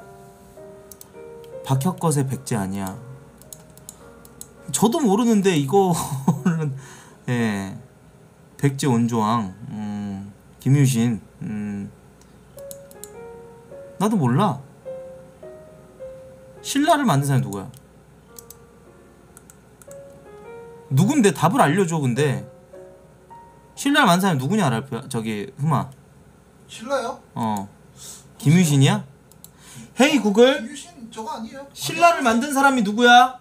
박혁것의 백제 아니야. 저도 모르는데 이거는 예. 백제 온조왕, 김유신, 나도 몰라. 신라를 만든 사람이 누구야? 누군데? 답을 알려줘. 근데 신라를 만든 사람이 누구냐? 랄프야. 저기 흠아. 신라요? 김유신이야? 헤이 구글. 김유신 저거 아니에요? 신라를 만든 사람이 누구야?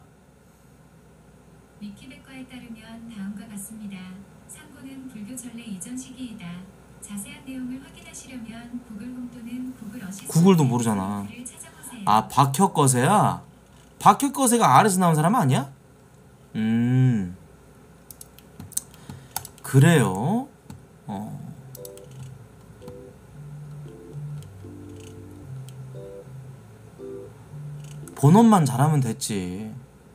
위키백과에 따르면 다음과 같습니다. 상고는 불교 전래 이전 시기이다. 자세한 내용을 확인하시려면 구글홈 또는 구글 어시스턴트 구글도 모르잖아. 를 찾아보세요. 박혁거세야? 박혁거세가 R에서 나온 사람 아니야? 그래요? 본업만 잘하면 됐지.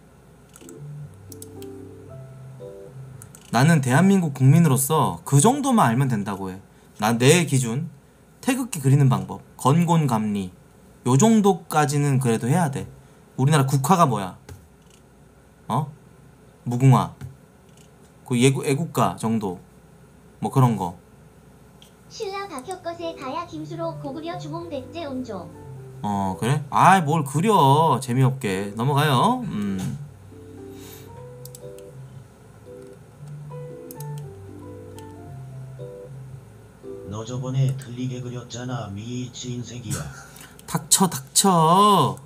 나는 대한민국 국민으로서 그 정도만 알면 된다고 해. 난 내 기준 태극기 그리는 방법, 건곤감리 요 정도까지는 그래도 해야 돼. 우리나라 국화가 뭐야? 무궁화. 그 애국가 정도. 뭐 그런 거. 신라 박혁것의 가야 김수로 고구려 주몽 백제 온조. 그래? 뭘 그려. 재미없게 넘어가요. 너 저번에 틀리게 그렸잖아. 미치 인색이야. 닥쳐.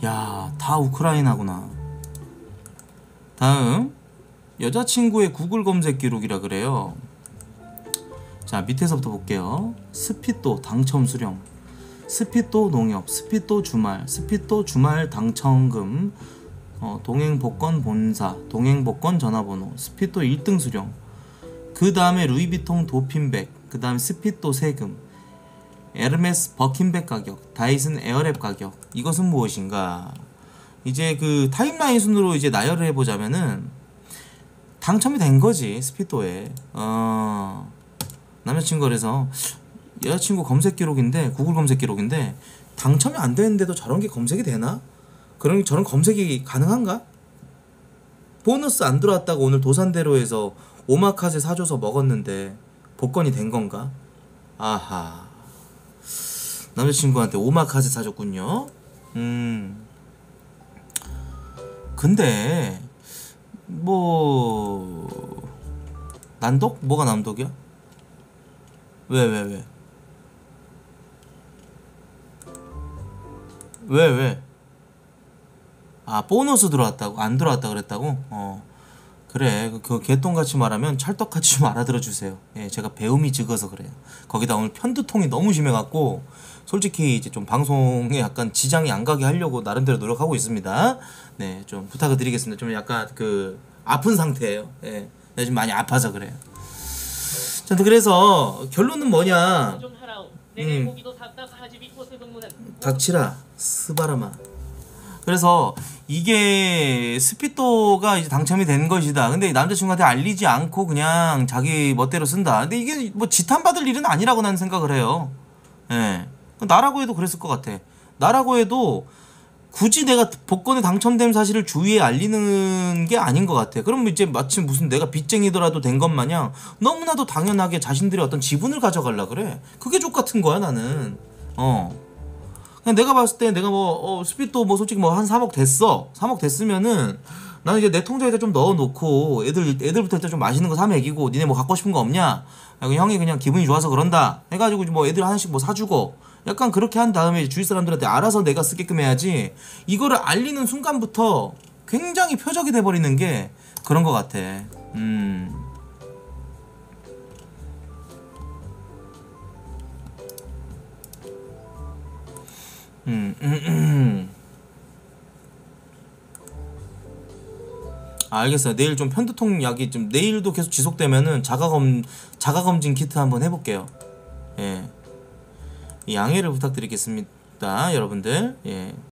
야, 다 우크라이나구나. 다음 여자친구의 구글 검색 기록이라 그래요. 자, 밑에서부터 볼게요. 스피또 당첨 수령, 스피또 농협, 스피또 주말, 스피또 주말 당첨금, 동행 복권 본사, 동행 복권 전화번호, 스피또 1등 수령, 그 다음에 루이비통 도핀백, 그 다음에 스피또 세금, 에르메스 버킨백 가격, 다이슨 에어랩 가격. 이것은 무엇인가? 이제 그 타임라인 순으로 이제 나열을 해보자면은 당첨이 된 거지, 스피또에. 남자친구가 그래서 여자친구 검색 기록인데, 구글 검색 기록인데 당첨이 안 되는데도 저런 게 검색이 되나? 저런 검색이 가능한가? 보너스 안 들어왔다고 오늘 도산대로에서 오마카세 사줘서 먹었는데 복권이 된 건가? 아하, 남자친구한테 오마카세 사줬군요. 근데 뭐 난독? 뭐가 남독이야? 왜? 아, 보너스 들어왔다고? 안 들어왔다 그랬다고? 그래, 그 개똥같이 말하면 찰떡같이 좀 알아들어 주세요. 예, 제가 배움이 적어서 그래요. 거기다 오늘 편두통이 너무 심해갖고 솔직히 이제 좀 방송에 약간 지장이 안 가게 하려고 나름대로 노력하고 있습니다. 네, 좀 부탁을 드리겠습니다. 좀 약간 그 아픈 상태예요. 예, 내가 지금 많이 아파서 그래요. 자, 그래서 결론은 뭐냐? 닥치라, 스바라마. 그래서 이게 스피또가 이제 당첨이 된 것이다. 근데 남자친구한테 알리지 않고 그냥 자기 멋대로 쓴다. 근데 이게 뭐 지탄받을 일은 아니라고 나는 생각을 해요. 예. 나라고 해도 그랬을 것 같아. 나라고 해도 굳이 내가 복권에 당첨된 사실을 주위에 알리는 게 아닌 것 같아. 그럼 이제 마치 무슨 내가 빚쟁이더라도 된 것 마냥 너무나도 당연하게 자신들의 어떤 지분을 가져가려 그래. 그게 족같은 거야, 나는. 그냥 내가 봤을 때 내가 스피또 뭐 솔직히 뭐 한 3억 됐어. 3억 됐으면은 나는 이제 내 통장에다 좀 넣어놓고 애들부터 일단 좀 맛있는 거 사 먹이고, 니네 뭐 갖고 싶은 거 없냐? 형이 그냥 기분이 좋아서 그런다 해가지고 뭐 애들 하나씩 뭐 사주고, 약간 그렇게 한 다음에 주위 사람들한테 알아서 내가 쓰게끔 해야지. 이거를 알리는 순간부터 굉장히 표적이 돼버리는 게 그런 것 같아. 알겠어요. 내일 좀 편두통 약이 좀 내일도 계속 지속되면은 자가검진 키트 한번 해볼게요. 예, 양해를 부탁드리겠습니다, 여러분들. 예.